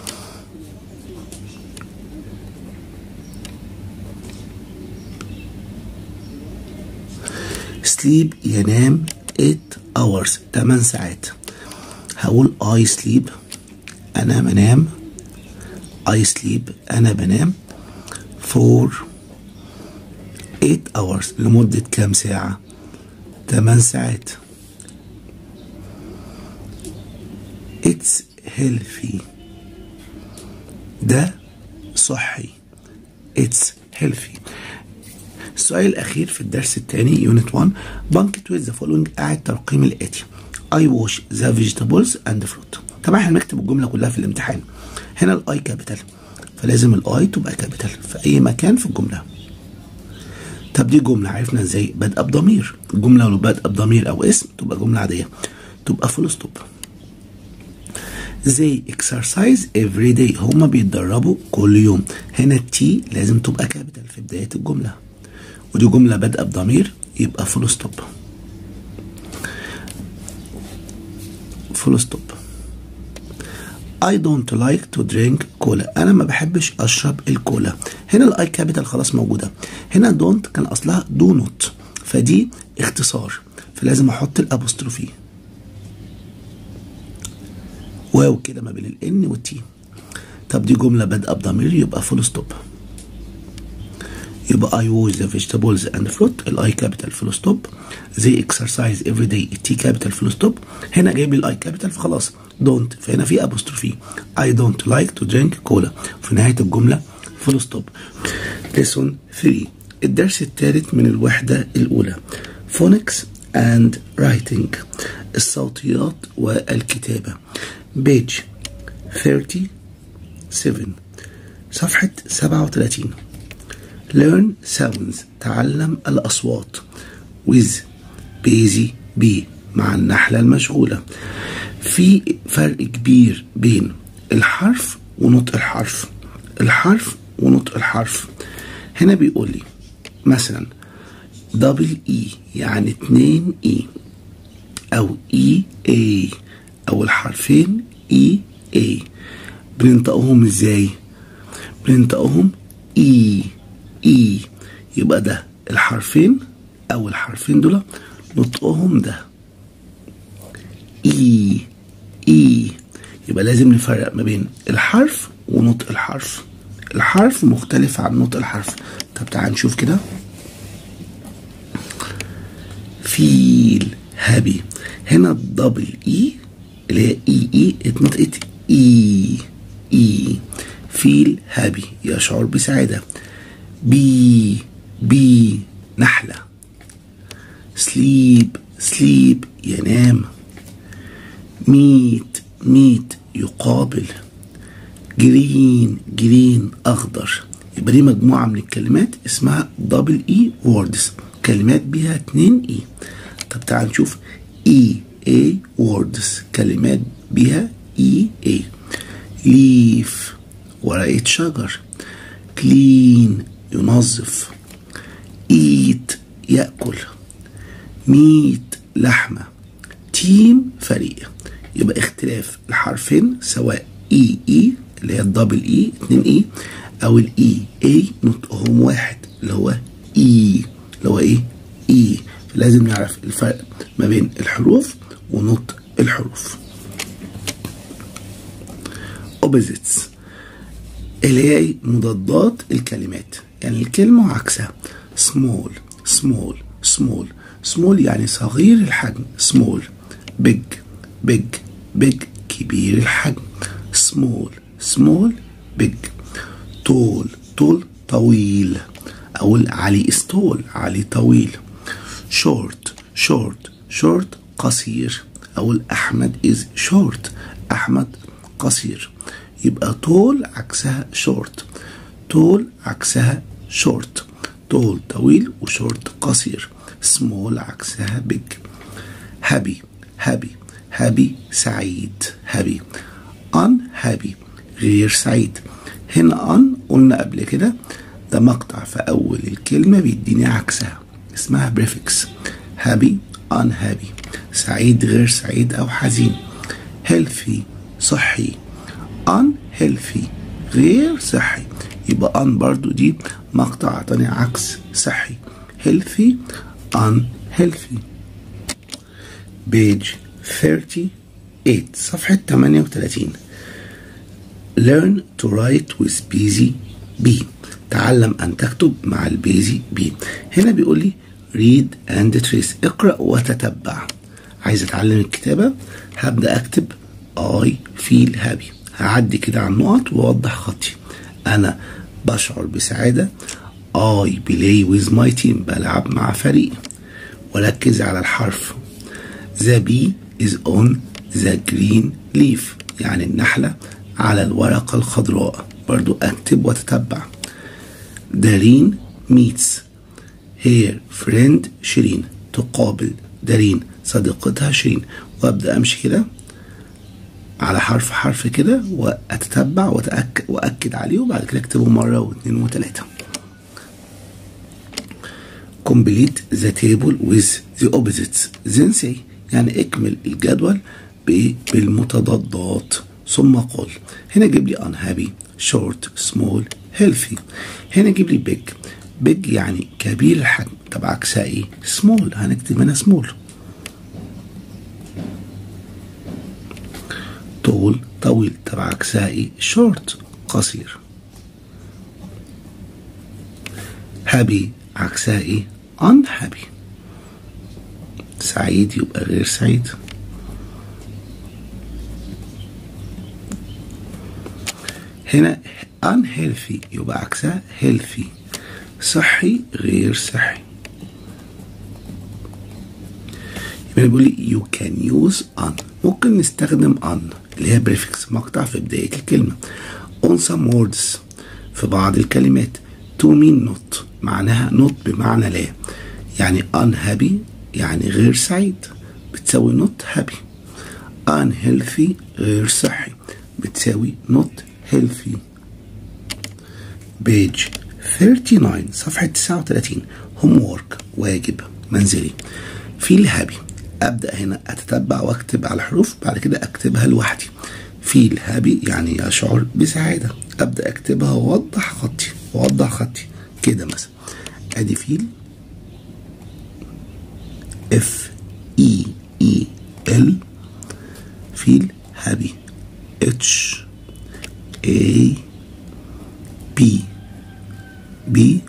sleep ينام 8 hours 8 ساعات. هقول I sleep أنا بنام. I sleep أنا بنام for 8 hours لمدة كام ساعة؟ 8 ساعات. It's healthy ده صحي. It's healthy. السؤال الأخير في الدرس الثاني يونت 1 بانكت with the following أعد ترقيم الآتي. I wash the vegetables and fruit. طبعا احنا بنكتب الجملة كلها في الامتحان. هنا الآي كابيتال فلازم الآي تبقى كابيتال في أي مكان في الجملة. طب دي جملة عرفنا ازاي؟ بادئة بضمير. الجملة لو بادئة بضمير أو اسم تبقى جملة عادية تبقى فول ستوب. زي exercise every day هما بيتدربوا كل يوم. هنا التي لازم تبقى كابيتال في بداية الجملة ودي جملة بادئة بضمير يبقى فول ستوب. فول ستوب. I don't like to drink كولا أنا ما بحبش أشرب الكولا. هنا الآي كابيتال خلاص موجودة. هنا don't كان أصلها do not فدي اختصار، فلازم احط الابوستروفي واو كده ما بين الان والتي. طب دي جمله بادئه بضمير يبقى فول ستوب، يبقى I wash the vegetables and fruit الاي كابيتال فول ستوب. they exercise every day التي كابيتال فول ستوب. هنا جايب لي الاي كابيتال فخلاص don't، فهنا في ابوستروفي I don't like to drink cola. في نهايه الجمله فول ستوب. lesson 3 الدرس الثالث من الوحده الاولى phonics and writing الصوتيات والكتابه. page 37 صفحه 37. learn sounds تعلم الأصوات with busy bee مع النحلة المشغولة. في فرق كبير بين الحرف ونطق الحرف، الحرف ونطق الحرف. هنا بيقول لي مثلا دبل اي يعني 2 اي، او اي اي، او الحرفين اي اي. بننطقهم ازاي؟ بننطقهم اي اي، يبقى ده الحرفين او الحرفين دول نطقهم ده اي اي. يبقى لازم نفرق ما بين الحرف ونطق الحرف، الحرف مختلف عن نطق الحرف. طب تعال نشوف كده. فيل هابي، هنا الدبل اي اللي هي اي اي اتنطقت اي اي. فيل هابي يشعر بسعادة. بي نحلة. سليب ينام. ميت يقابل. جرين أخضر. يبقى دي مجموعة من الكلمات اسمها دبل اي ووردز، كلمات بيها 2 اي. طب تعال نشوف اي اي ووردز، كلمات بيها اي اي. ليف ورقة شجر. كلين ينظف. ايت يأكل. ميت لحمة. تيم فريق. يبقى اختلاف الحرفين سواء اي اي اللي هي الدبل اي 2 اي او الاي اي نطقهم واحد اللي هو اي، اللي هو ايه؟ اي. لازم نعرف الفرق ما بين الحروف ونطق الحروف. opposites اللي هي مضادات الكلمات، يعني الكلمة وعكسها. small يعني صغير الحجم small. big كبير الحجم small big. tall طويل، أو علي is tall علي طويل. short قصير، أو أحمد is short أحمد قصير. يبقى tall عكسها short. tall طويل وشورت قصير. small عكسها big. happy سعيد. unhappy غير سعيد. هنا on قلنا قبل كده ده مقطع في أول الكلمة بيديني عكسها، اسمها prefix. happy unhappy سعيد غير سعيد أو حزين. healthy صحي. unhealthy غير صحي. يبقى برضو دي مقطع تاني عكس صحي. healthy unhealthy. page 38 صفحة 38. learn to write with busy bee تعلم أن تكتب مع البيزي بي. هنا بيقول لي read and trace اقرأ وتتبع. عايز أتعلم الكتابة، هبدأ أكتب I feel happy، هعدي كده على النقط وأوضح خطي. أنا بشعر بسعادة. I play with my team بلعب مع فريق، وركز على الحرف. The bee is on the green leaf يعني النحلة على الورقة الخضراء، برضو أكتب وتتبع. دارين meets her friend شيرين تقابل دارين صديقتها شيرين، وأبدأ أمشي كده على حرف كده وأتتبع وأكد عليه، وبعد كده أكتبه مرة واثنين وثلاثة. complete the table with the opposites then say يعني اكمل الجدول بالمتضادات ثم قل. هنا جيب لي unhappy short small healthy. هنا جيب لي big يعني كبير الحجم طب عكسها ايه؟ سمول، هنكتب هنا سمول. طول طويل، طب عكسها ايه؟ شورت قصير. هابي عكسها ايه؟ unhappy. سعيد يبقى غير سعيد. هنا unhealthy يبقى عكسها healthy. صحي غير صحي. يبقى بيقول لي you can use on. ممكن نستخدم on اللي هي prefix مقطع في بداية الكلمة. on some words في بعض الكلمات. to mean not معناها not بمعنى لا. يعني unhappy يعني غير سعيد بتساوي not happy. unhealthy غير صحي بتساوي not healthy. page 39 صفحة 39 homework واجب منزلي. feel happy أبدأ هنا أتتبع وأكتب على الحروف بعد كده أكتبها لوحدي. feel happy يعني يشعر بسعادة. أبدأ أكتبها وأوضح خطي كده مثلا. أدي feel FEEL feel happy HAPPY.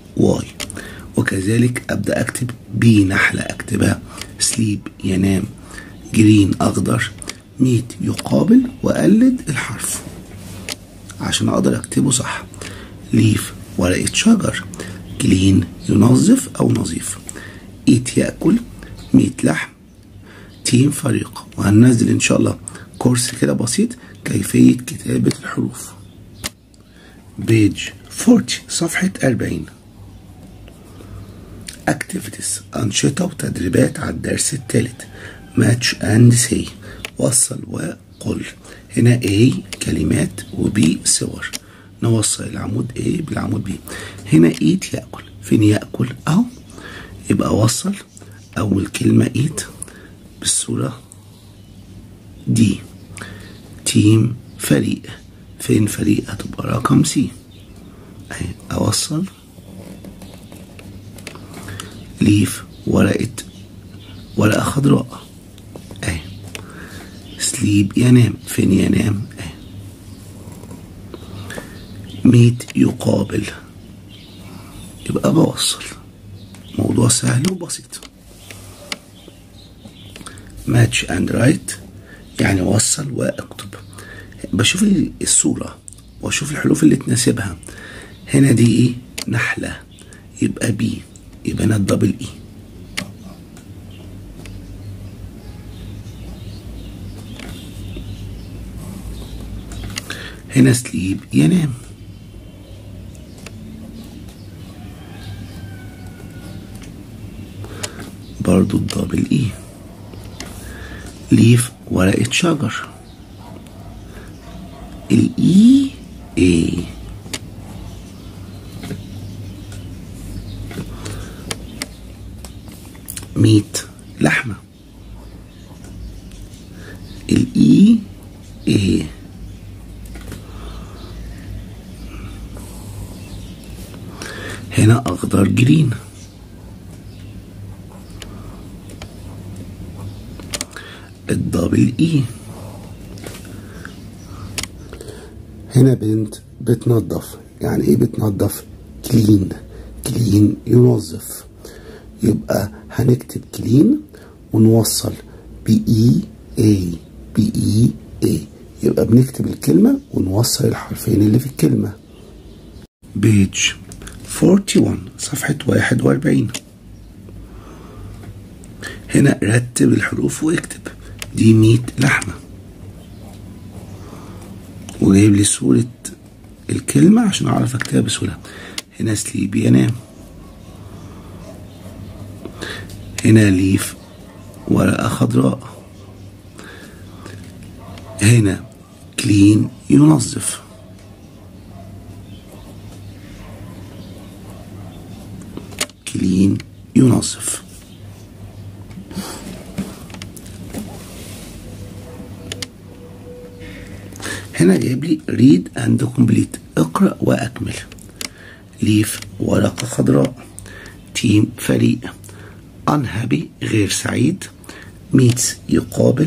وكذلك أبدأ أكتب بي نحلة أكتبها sleep ينام. جرين أخضر. ميت يقابل وأقلد الحرف عشان أقدر أكتبه صح. ليف ورقة شجر. كلين ينظف أو نظيف. ايت يأكل. ميت لحم. تيم فريق. وهننزل إن شاء الله كورس كده بسيط كيفية كتابة الحروف. بيج 40 صفحة 40 activities أنشطة وتدريبات على الدرس الثالث. match and say وصل وقل. هنا A كلمات و B صور. نوصل العمود A بالعمود B. هنا eat يأكل. فين يأكل؟ أهو. يبقى وصل أول كلمة eat بالصورة دي. تيم فريق. فين فريق؟ هتبقى رقم C. أهي أوصل. ليف ورقة خضراء. أهي. سليب ينام. فين ينام؟ أهي. ميت يقابل. يبقى بوصل. موضوع سهل وبسيط. match and write يعني وصل واكتب. بشوف الصورة واشوف الحروف اللي تناسبها. هنا دي ايه؟ نحلة يبقى بي. يبقى هنا الدبل اي. هنا سليب ينام. برضو الدبل اي. ليف ورقة شجر. الاي اي. ميت لحمة. الاي اي. هنا اخضر جرين. الدبل اي. هنا بنت بتنظف. يعني ايه بتنظف؟ كلين. كلين ينظف. يبقى هنكتب كلين ونوصل بي اي. يبقى بنكتب الكلمة ونوصل الحرفين اللي في الكلمة. بيج 41 صفحة 41 هنا رتب الحروف واكتب. دي 100 لحمة. وجايب لي صورة الكلمة عشان اعرف اكتبها بسهولة. هنا سليب ينام. هنا ليف ورقة خضراء. هنا كلين ينظف. كلين ينظف. هنا جايب لي read and complete اقرأ وأكمل. ليف ورقة خضراء. team فريق. unhappy غير سعيد. meets يقابل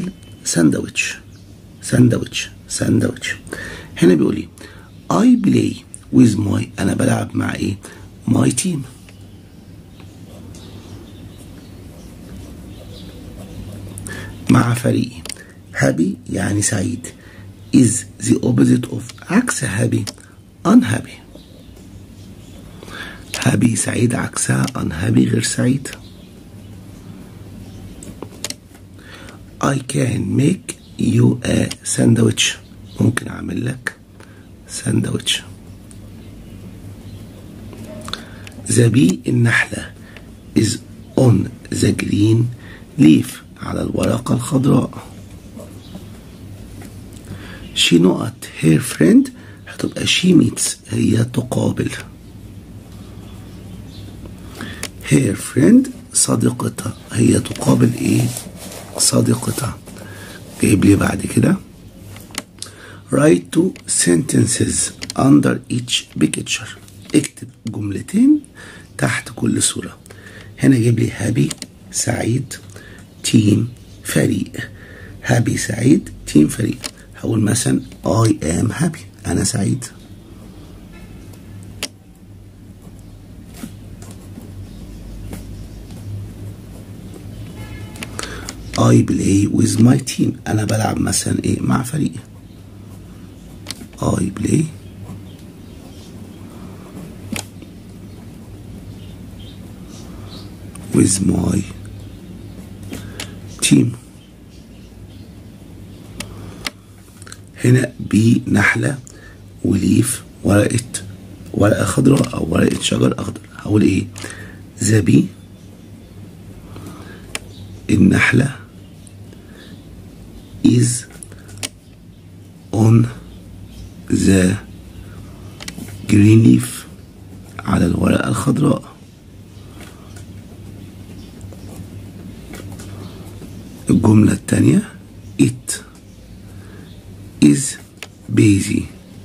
sandwich. هنا بيقول لي I play with my أنا بلعب مع إيه؟ my team. مع فريقي. happy يعني سعيد. is the opposite of عكس happy unhappy. happy سعيد عكسها unhappy غير سعيد. I can make you a sandwich ممكن أعمل لك ساندويتش. the bee النحلة is on the green leaf على الورقة الخضراء. she not her friend هتبقى she meets هي تقابل. her friend صديقتها هي تقابل ايه؟ صديقتها. جايب لي بعد كده write two sentences under each picture اكتب جملتين تحت كل صورة. هنا جايب لي happy سعيد team فريق. happy سعيد team فريق. هقول مثلا I am happy أنا سعيد. I play with my team أنا بلعب مثلا إيه مع فريقي. I play with my team. هنا بي نحلة وليف ورقة خضراء أو ورقة شجر أخضر. هقول إيه؟ ذا بي النحلة is on the green leaf على الورقة الخضراء. الجملة الثانية it is busy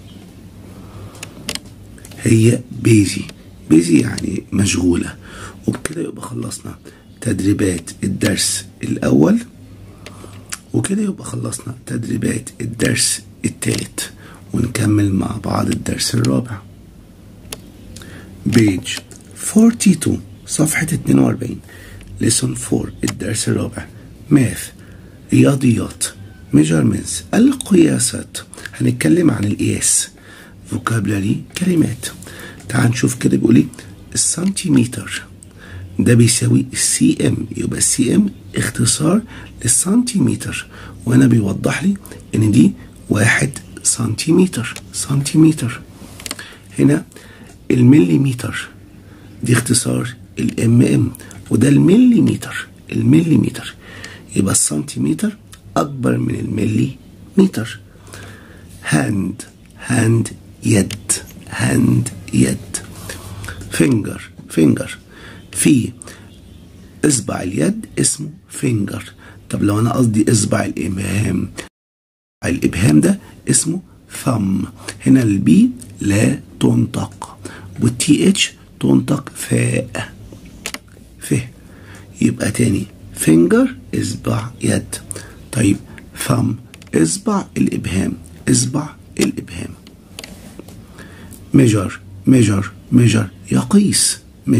هي busy يعني مشغولة. وبكده يبقى خلصنا تدريبات الدرس الأول، وكده يبقى خلصنا تدريبات الدرس الثالث، ونكمل مع بعض الدرس الرابع. page 42 صفحة 42 lesson 4 الدرس الرابع math رياضيات measurements القياسات. هنتكلم عن القياس vocabulary كلمات. تعال نشوف كده بيقول لي السنتيمتر ده بيساوي السي ام، يبقى السي ام اختصار للسنتيمتر، وانا بيوضح لي ان دي 1 سنتيمتر. هنا المليمتر دي اختصار الام ام، وده المليمتر. يبقى السنتيمتر اكبر من المليمتر. هاند يد. فينجر في اصبع اليد اسمه فينجر. طب لو انا قصدي اصبع الابهام ده اسمه ثم. هنا البي لا تنطق والتي اتش تنطق فاء يبقى تاني فينجر اصبع يد. طيب ثم اصبع الابهام measure يقيس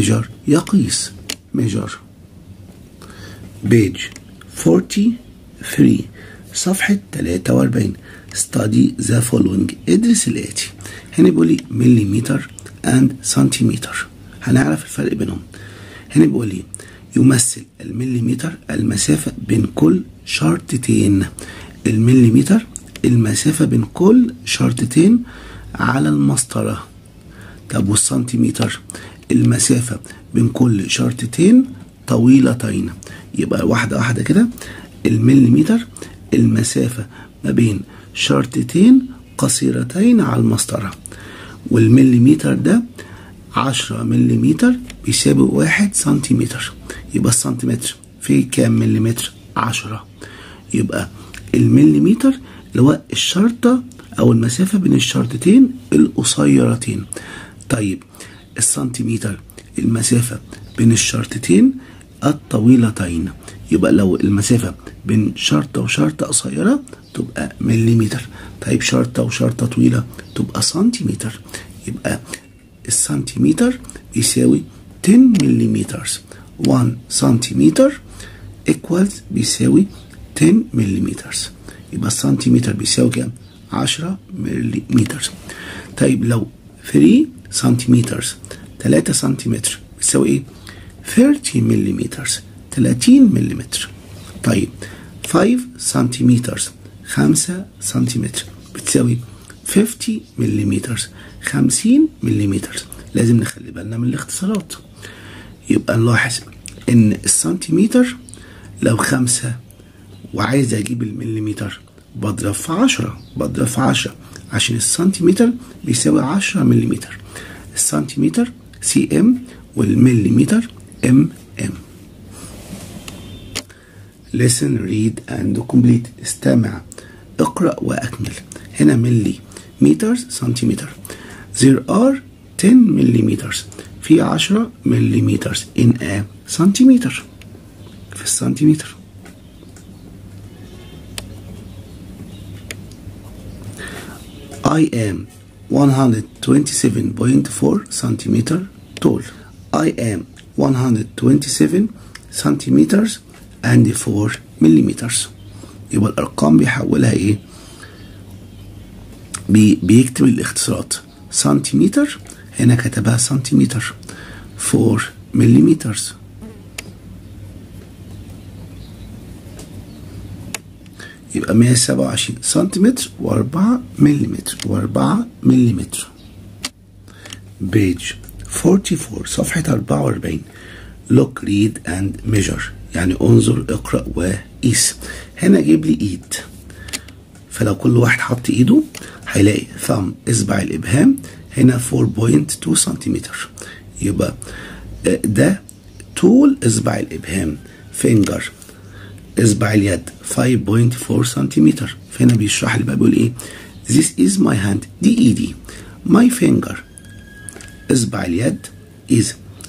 page 43 صفحة 43 study the following ادرس الآتي. هنا بيقول لي مليمتر and سنتيمتر، هنعرف الفرق بينهم. هنا بيقول لي يمثل المليمتر المسافة بين كل شرطتين. المليمتر المسافة بين كل شرطتين على المسطرة. طب والسنتيمتر المسافة بين كل شرطتين طويلتين. يبقى واحدة كده. المليمتر المسافة ما بين شرطتين قصيرتين على المسطرة، والمليمتر ده 10 مليمتر بيساوي 1 سنتيمتر. يبقى السنتيمتر في كام مليمتر؟ 10. يبقى المليمتر اللي هو الشرطة أو المسافة بين الشرطتين القصيرتين. طيب السنتيمتر المسافة بين الشرطتين الطويلتين. يبقى لو المسافة بين شرطة وشرطة قصيرة تبقى مليمتر. طيب شرطة وشرطة طويلة تبقى سنتيمتر. يبقى السنتيمتر بيساوي 10 مليمتر. 1 سنتيمتر equals بيساوي 10 مليمتر. يبقى السنتيمتر بيساوي كام؟ 10 مليمتر. طيب لو 3 سنتيمتر 3 سنتيمتر بيساوي ايه؟ 30 مليمتر. 30 مليمتر. طيب 5 سنتيمتر 5 سنتيمتر بتساوي 50 مليمتر. 50 مليمتر. لازم نخلي بالنا من الاختصارات. يبقى نلاحظ ان السنتيمتر لو 5 وعايز اجيب المليمتر بضرب في 10. بضرب في 10 عشان السنتيمتر بيساوي 10 مليمتر. السنتيمتر سي ام والمليمتر ام ام. listen read and complete. استمع اقرأ واكمل. هنا ملي متر سنتيمتر. there are 10 مليمتر. في 10 مليمتر in a سنتيمتر. في السنتيمتر. I am 127.4 centimeter tall. I am 127 centimeters and 4 millimeters. يبقى الأرقام بيحولها إيه؟ بيكتب الاختصارات. سنتيمتر هنا كتبها سنتيمتر. 4 مليمترز. يبقى 127 سنتيمتر و4 مليمتر و4 مليمتر. بيج 44 صفحة 44. look read and measure يعني انظر اقرأ وقيس. هنا جيب لي ايد، فلو كل واحد حط ايده هيلاقي ثumb اصبع الابهام هنا 4.2 سنتيمتر. يبقى ده طول اصبع الابهام. finger اصبع اليد 5.4 سنتيمتر. فهنا بيشرح لي بقى بيقول ايه؟ this is my hand دي ايدي. my finger اصبع اليد is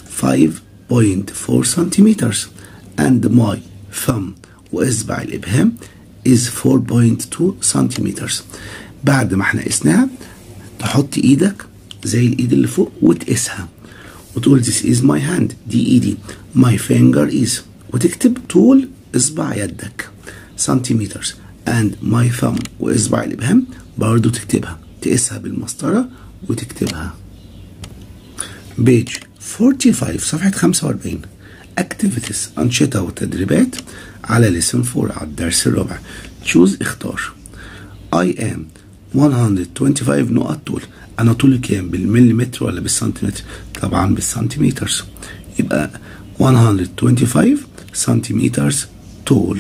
5.4 سنتيمتر and my thumb واصبع الابهام is 4.2 سنتيمتر. بعد ما احنا قسناها تحط ايدك زي الايد اللي فوق وتقيسها وتقول this is my hand دي ايدي. my finger is وتكتب طول اصبع يدك سنتيمتر and my thumb واصبع الابهام برضو تكتبها، تقيسها بالمسطرة وتكتبها. بيج 45 صفحة 45. activities أنشطة وتدريبات على lesson 4 على الدرس الرابع. choose اختار. I am 125 نقط طول. أنا طولي كام؟ بالمليمتر ولا بالسنتيمتر؟ طبعا بالسنتيمتر. يبقى 125 سنتيمتر طول.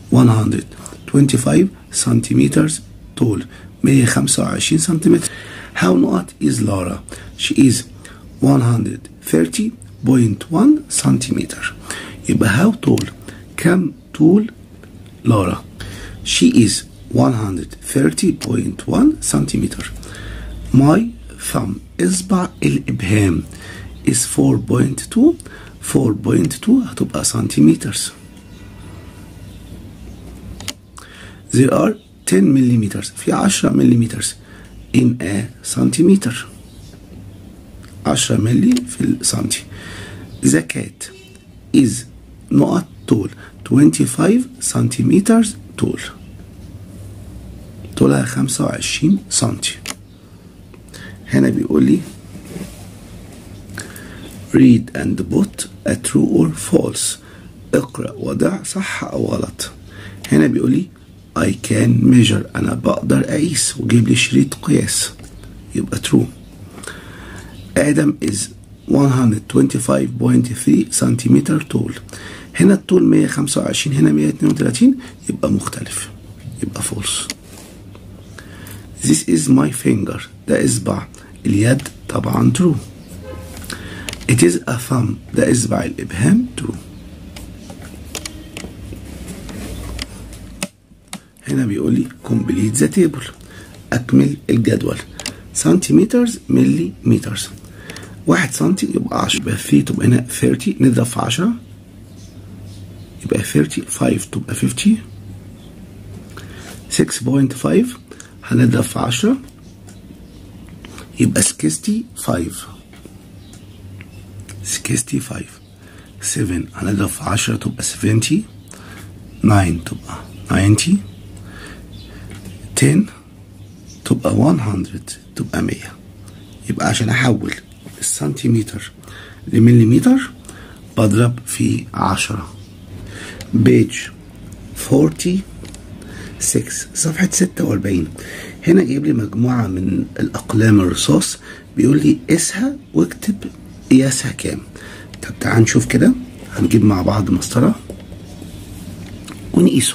125 سنتيمتر طول. 125 سنتيمتر. how نقط is Lara؟ she is 130.1 سنتيمتر. يبقى how طول كم طول لارا؟ she is 130.1 سنتيمتر. my thumb اصبع الابهام is 4.2 هتبقى سنتيمتر. there are 10 مليمتر في 10 مليمتر in a سنتيمتر. 10 ملي في السنتي. the cat is نقط طول 25 سنتيمتر طول. طولها 25 سنتي. هنا بيقول لي read and put a true or false. اقرأ وضع صح أو غلط. هنا بيقول لي I can measure أنا بقدر أقيس وجيب لي شريط قياس يبقى true. آدم is 125.3 سنتيمتر طول. هنا الطول 125 هنا 132 يبقى مختلف يبقى false. This is my finger ده إصبع اليد طبعا true. It is a thumb ده إصبع الإبهام true. هنا بيقول لي complete the table أكمل الجدول. سنتيمتر ملي متر. 1 سنتي يبقى 10، يبقى 3 تبقى هنا 30 نضرب في 10 يبقى 30. 5 تبقى 50. 6.5 هنضرب في 10 يبقى 65. 65. 7 هنضرب في 10 تبقى 70. 9 تبقى 90. 10 تبقى 100 تبقى 100. يبقى عشان احول السنتيمتر لمليمتر بضرب في 10. بيج 46 صفحة 46. هنا جايب لي مجموعة من الأقلام الرصاص بيقول لي قيسها واكتب قياسها كام. طب تعال نشوف كده. هنجيب مع بعض مسطرة ونقيسه.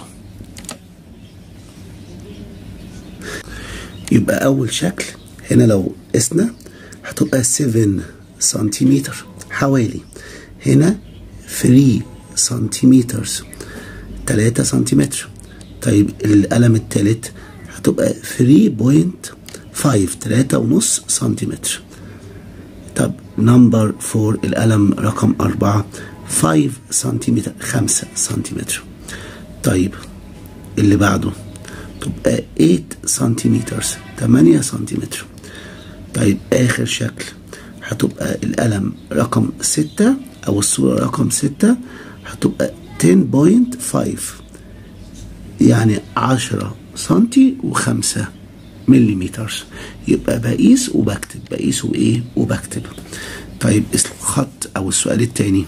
يبقى أول شكل هنا لو قسنا هتبقى 7 سنتيمتر حوالي. هنا 3 سنتيمتر 3 سنتيمتر. طيب القلم التالت هتبقى 3.5 3.5 سنتيمتر. طب نمبر 4 القلم رقم 4 5 سنتيمتر 5 سنتيمتر. طيب اللي بعده تبقى 8 سنتيمتر 8 سنتيمتر. طيب آخر شكل هتبقى القلم رقم 6 أو الصورة رقم 6 هتبقى 10.5 يعني 10 سنتي و5 مليمتر. يبقى بقيس وبكتب، بقيس وإيه وبكتب. طيب الخط أو السؤال التاني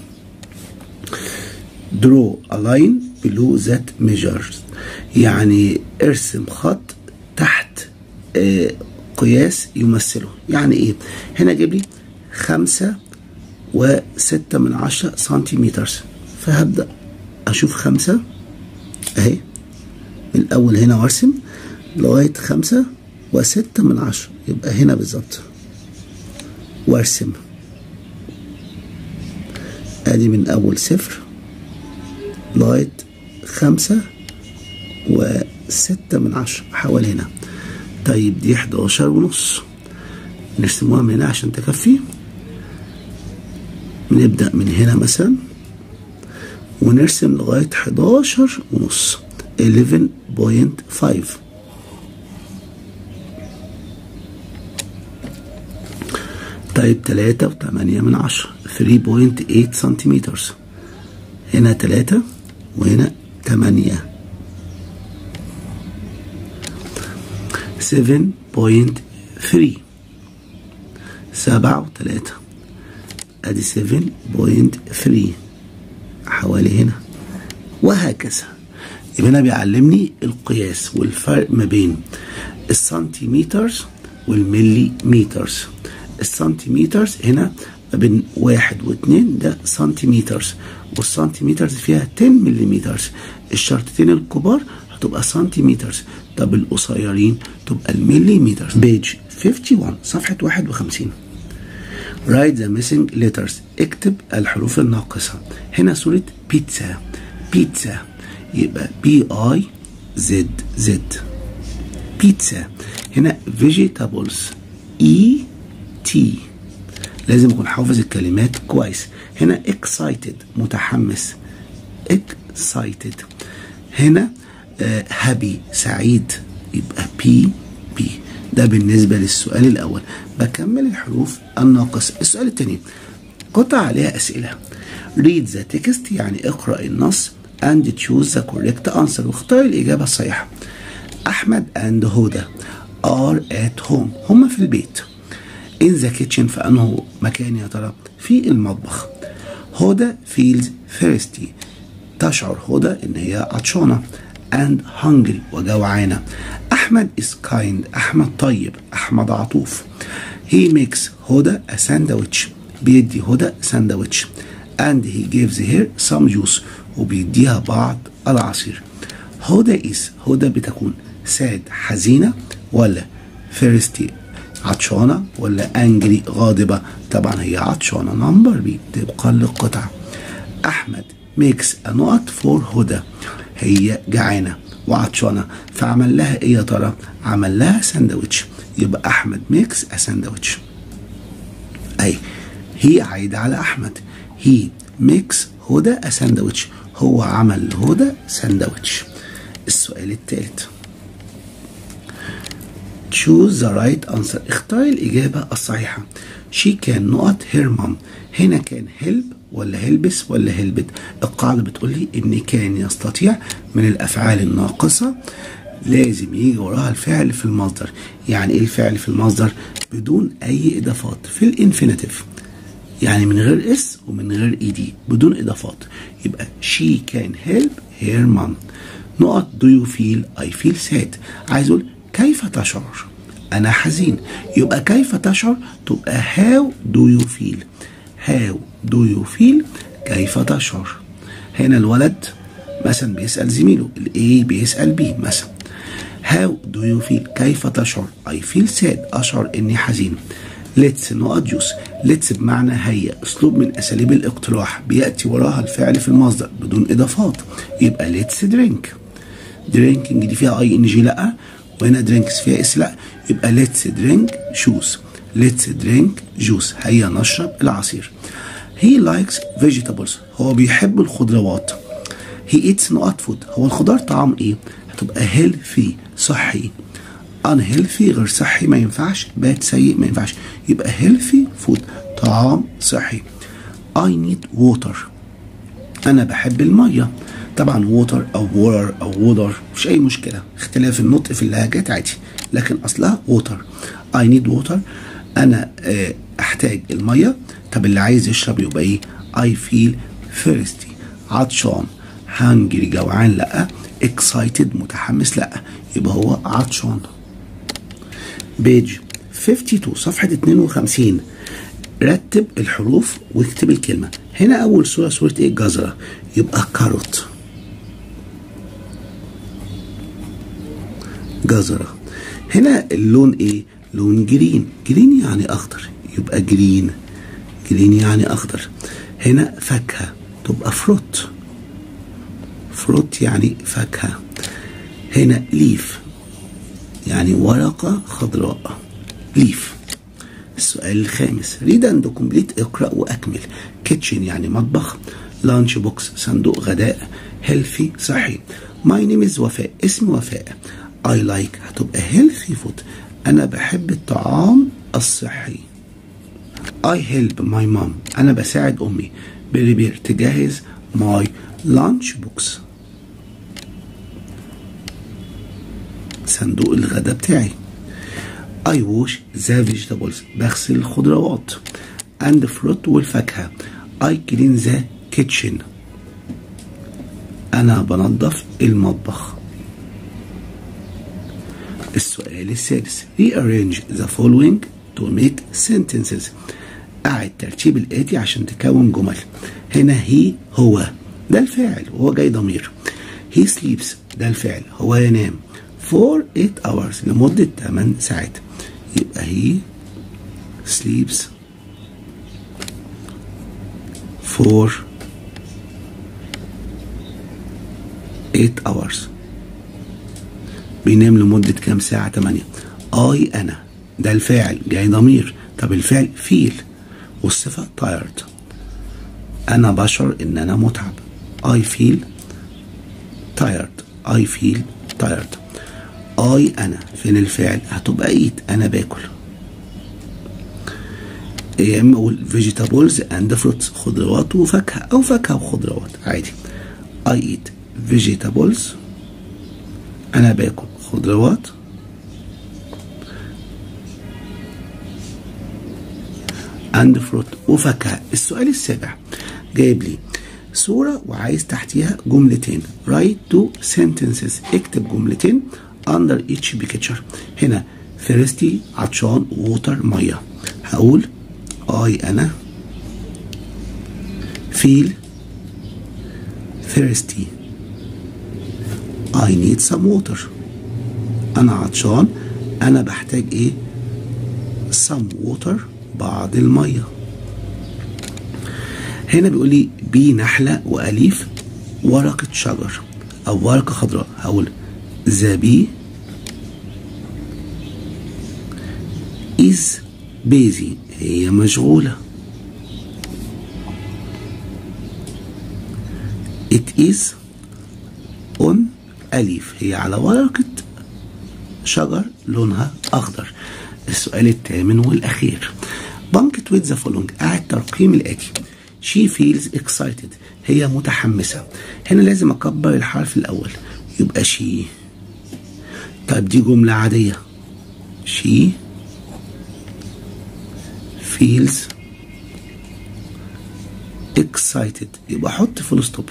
draw a line below that measures يعني ارسم خط تحت قياس يمثله. يعني ايه؟ هنا جيب لي 5.6 سنتيمتر، فهبدأ اشوف 5 اهي من الاول هنا وارسم لغاية 5.6 يبقى هنا بالظبط وارسم ادي من اول 0 لغاية 5.6 حوالي هنا. طيب دي 11.5 نرسموها من هنا عشان تكفي. نبدأ من هنا مثلا ونرسم لغاية 11.5 11.5. طيب 3.8 3.8 سنتيمتر. هنا 3 وهنا 8. 7.3 7 و3 ادي 7.3 حوالي هنا وهكذا. يبقى هنا بيعلمني القياس والفرق ما بين السنتيمتر والمليمتر. السنتيمتر هنا ما بين 1 و2 ده سنتيمتر، والسنتيمتر فيها 10 مليمتر. الشرطتين الكبار هتبقى سنتيمتر، طب القصيرين تبقى المليمتر. بيج 51 صفحة 51. write the missing letters اكتب الحروف الناقصة. هنا صورة بيتزا، بيتزا يبقى BIZZ بيتزا. هنا vegetables ET لازم اكون حافظ الكلمات كويس. هنا excited متحمس excited. هنا happy سعيد يبقى PB. ده بالنسبة للسؤال الأول. بكمل الحروف الناقصة. السؤال الثاني قطع عليها أسئلة. read the text يعني اقرأ النص and choose the correct answer واختار الإجابة الصحيحة. أحمد and هدى are at home هما في البيت. in the kitchen في أنه مكان يا ترى؟ في المطبخ. هدى feels thirsty تشعر هدى إن هي عطشانة and hungry وجوعانة. أحمد is kind أحمد طيب أحمد عطوف. he makes هدى a sandwich بيدي هدى ساندويتش and he gives her some juice وبيديها بعض العصير. هدى is هدى بتكون sad حزينة ولا thirsty عطشانة ولا angry غاضبة؟ طبعا هي عطشانة. نمبر بي تبقى للقطع. أحمد makes a note for هدى هي جعانة وعطشانة فعمل لها ايه يا ترى؟ عمل لها ساندويتش. يبقى أحمد makes a sandwich. أي هي عايدة على أحمد. هي ميكس هدى ساندويتش. هو عمل هدى ساندويتش. السؤال الثالث. choose the right answer. اختار الإجابة الصحيحة. she can not her mom. هنا كان help ولا helps ولا helped؟ القاعدة بتقول لي إن كان يستطيع من الأفعال الناقصة لازم يجي وراها الفعل في المصدر. يعني إيه الفعل في المصدر؟ بدون أي إضافات. في الانفينيتيف يعني من غير اس ومن غير اي دي، بدون إضافات. يبقى she can help her mom. نقط do you feel؟ I feel sad. عايز أقول كيف تشعر؟ أنا حزين. يبقى كيف تشعر تبقى how do you feel. how do you feel؟ كيف تشعر. هنا الولد مثلا بيسأل زميله، A بيسأل B مثلا. how do you feel؟ كيف تشعر؟ I feel sad. أشعر إني حزين. let's نقط جوس. let's بمعنى هيا، أسلوب من أساليب الاقتراح بيأتي وراها الفعل في المصدر بدون إضافات. يبقى let's drink. drinking دي فيها ing لأ، وهنا drinks فيها اس لأ. يبقى let's drink juice. let's drink juice. هيا نشرب العصير. he likes vegetables. هو بيحب الخضروات. he eats نقط food. هو الخضار طعام ايه؟ هتبقى healthy صحي. unhealthy غير صحي ما ينفعش. bad سيء ما ينفعش. يبقى healthy food طعام صحي. I need water. أنا بحب المية. طبعا water أو water أو water مفيش أي مشكلة، اختلاف النطق في اللهجات عادي، لكن أصلها water. I need water. أنا أحتاج المية. طب اللي عايز يشرب يبقى إيه؟ I feel thirsty. عطشان. hungry جوعان لأ. excited متحمس لأ. يبقى هو عطشان. page 52 صفحة 52. رتب الحروف واكتب الكلمة. هنا أول صورة صورة إيه؟ جزرة. يبقى كاروت. جزرة. هنا اللون إيه؟ لون جرين. جرين يعني أخضر. يبقى جرين. جرين يعني أخضر. هنا فاكهة تبقى فروت. فروت يعني فاكهة. هنا ليف يعني ورقة خضراء. ليف. السؤال الخامس. read and complete. اقرأ وأكمل. kitchen يعني مطبخ. lunch box صندوق غداء. healthy صحي. my name is وفاء. اسمي وفاء. I like هتبقى healthy food. أنا بحب الطعام الصحي. I help my mom. أنا بساعد أمي. prepare تجهز. my lunch box صندوق الغداء بتاعي. I wash the vegetables. بغسل الخضروات and fruit والفاكهة. I clean the kitchen. أنا بنظف المطبخ. السؤال السادس. rearrange the following to make sentences. أعد ترتيب الآتي عشان تكون جمل. هنا he هو ده الفاعل وهو جاي ضمير. he sleeps ده الفعل هو ينام for 8 hours لمدة 8 ساعات. يبقى he sleeps for 8 hours. بينام لمدة كام ساعة؟ 8. أنا ده الفاعل جاي ضمير. طب الفعل feel والصفة tired. أنا بشعر إن أنا متعب. I feel tired. I feel tired. أنا فين الفعل؟ هتبقى eat أنا باكل. يا إما أقول vegetables and fruits خضروات وفاكهة أو فاكهة وخضروات عادي. I eat vegetables أنا باكل خضروات and fruit وفاكهة. السؤال السابع جايب لي صورة وعايز تحتيها جملتين. write 2 sentences. اكتب جملتين under each picture. هنا thirsty عطشان water مية. هقول أنا feel thirsty. I need some water. أنا عطشان أنا بحتاج إيه؟ some water بعض المية. هنا بيقول لي بي نحلة وأليف ورقة شجر أو ورقة خضراء. هقول the bee is busy هي مشغولة. is on a leaf. هي على ورقة شجر لونها أخضر. السؤال الثامن والأخير. بانكت with the following. أعد ترقيم الآتي. she feels excited. هي متحمسة. هنا لازم أكبر الحرف الأول يبقى she. طيب دي جملة عادية. she feels excited يبقى حط فول ستوب.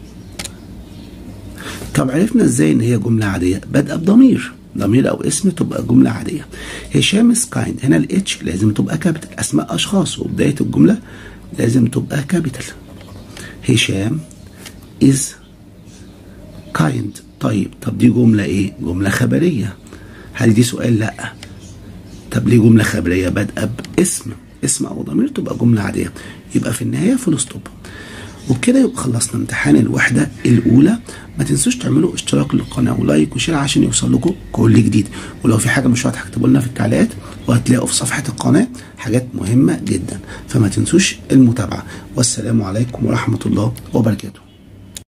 طب عرفنا ازاي ان هي جملة عادية؟ بادئة بضمير، ضمير او اسم تبقى جملة عادية. هشام is kind. هنا الاتش لازم تبقى كابيتال. اسماء اشخاص وبداية الجملة لازم تبقى كابيتال. هشام is kind. طيب دي جملة ايه؟ جملة خبرية. هل دي سؤال؟ لا. طب ليه جملة خبرية بادئة باسم او ضمير تبقى جملة عادية؟ يبقى في النهاية فول ستوب. وبكده يبقى خلصنا امتحان الوحدة الأولى. ما تنسوش تعملوا اشتراك للقناة ولايك وشير عشان يوصل لكم كل جديد. ولو في حاجة مش واضحة اكتبوا لنا في التعليقات، وهتلاقوا في صفحة القناة حاجات مهمة جدا. فما تنسوش المتابعة. والسلام عليكم ورحمة الله وبركاته.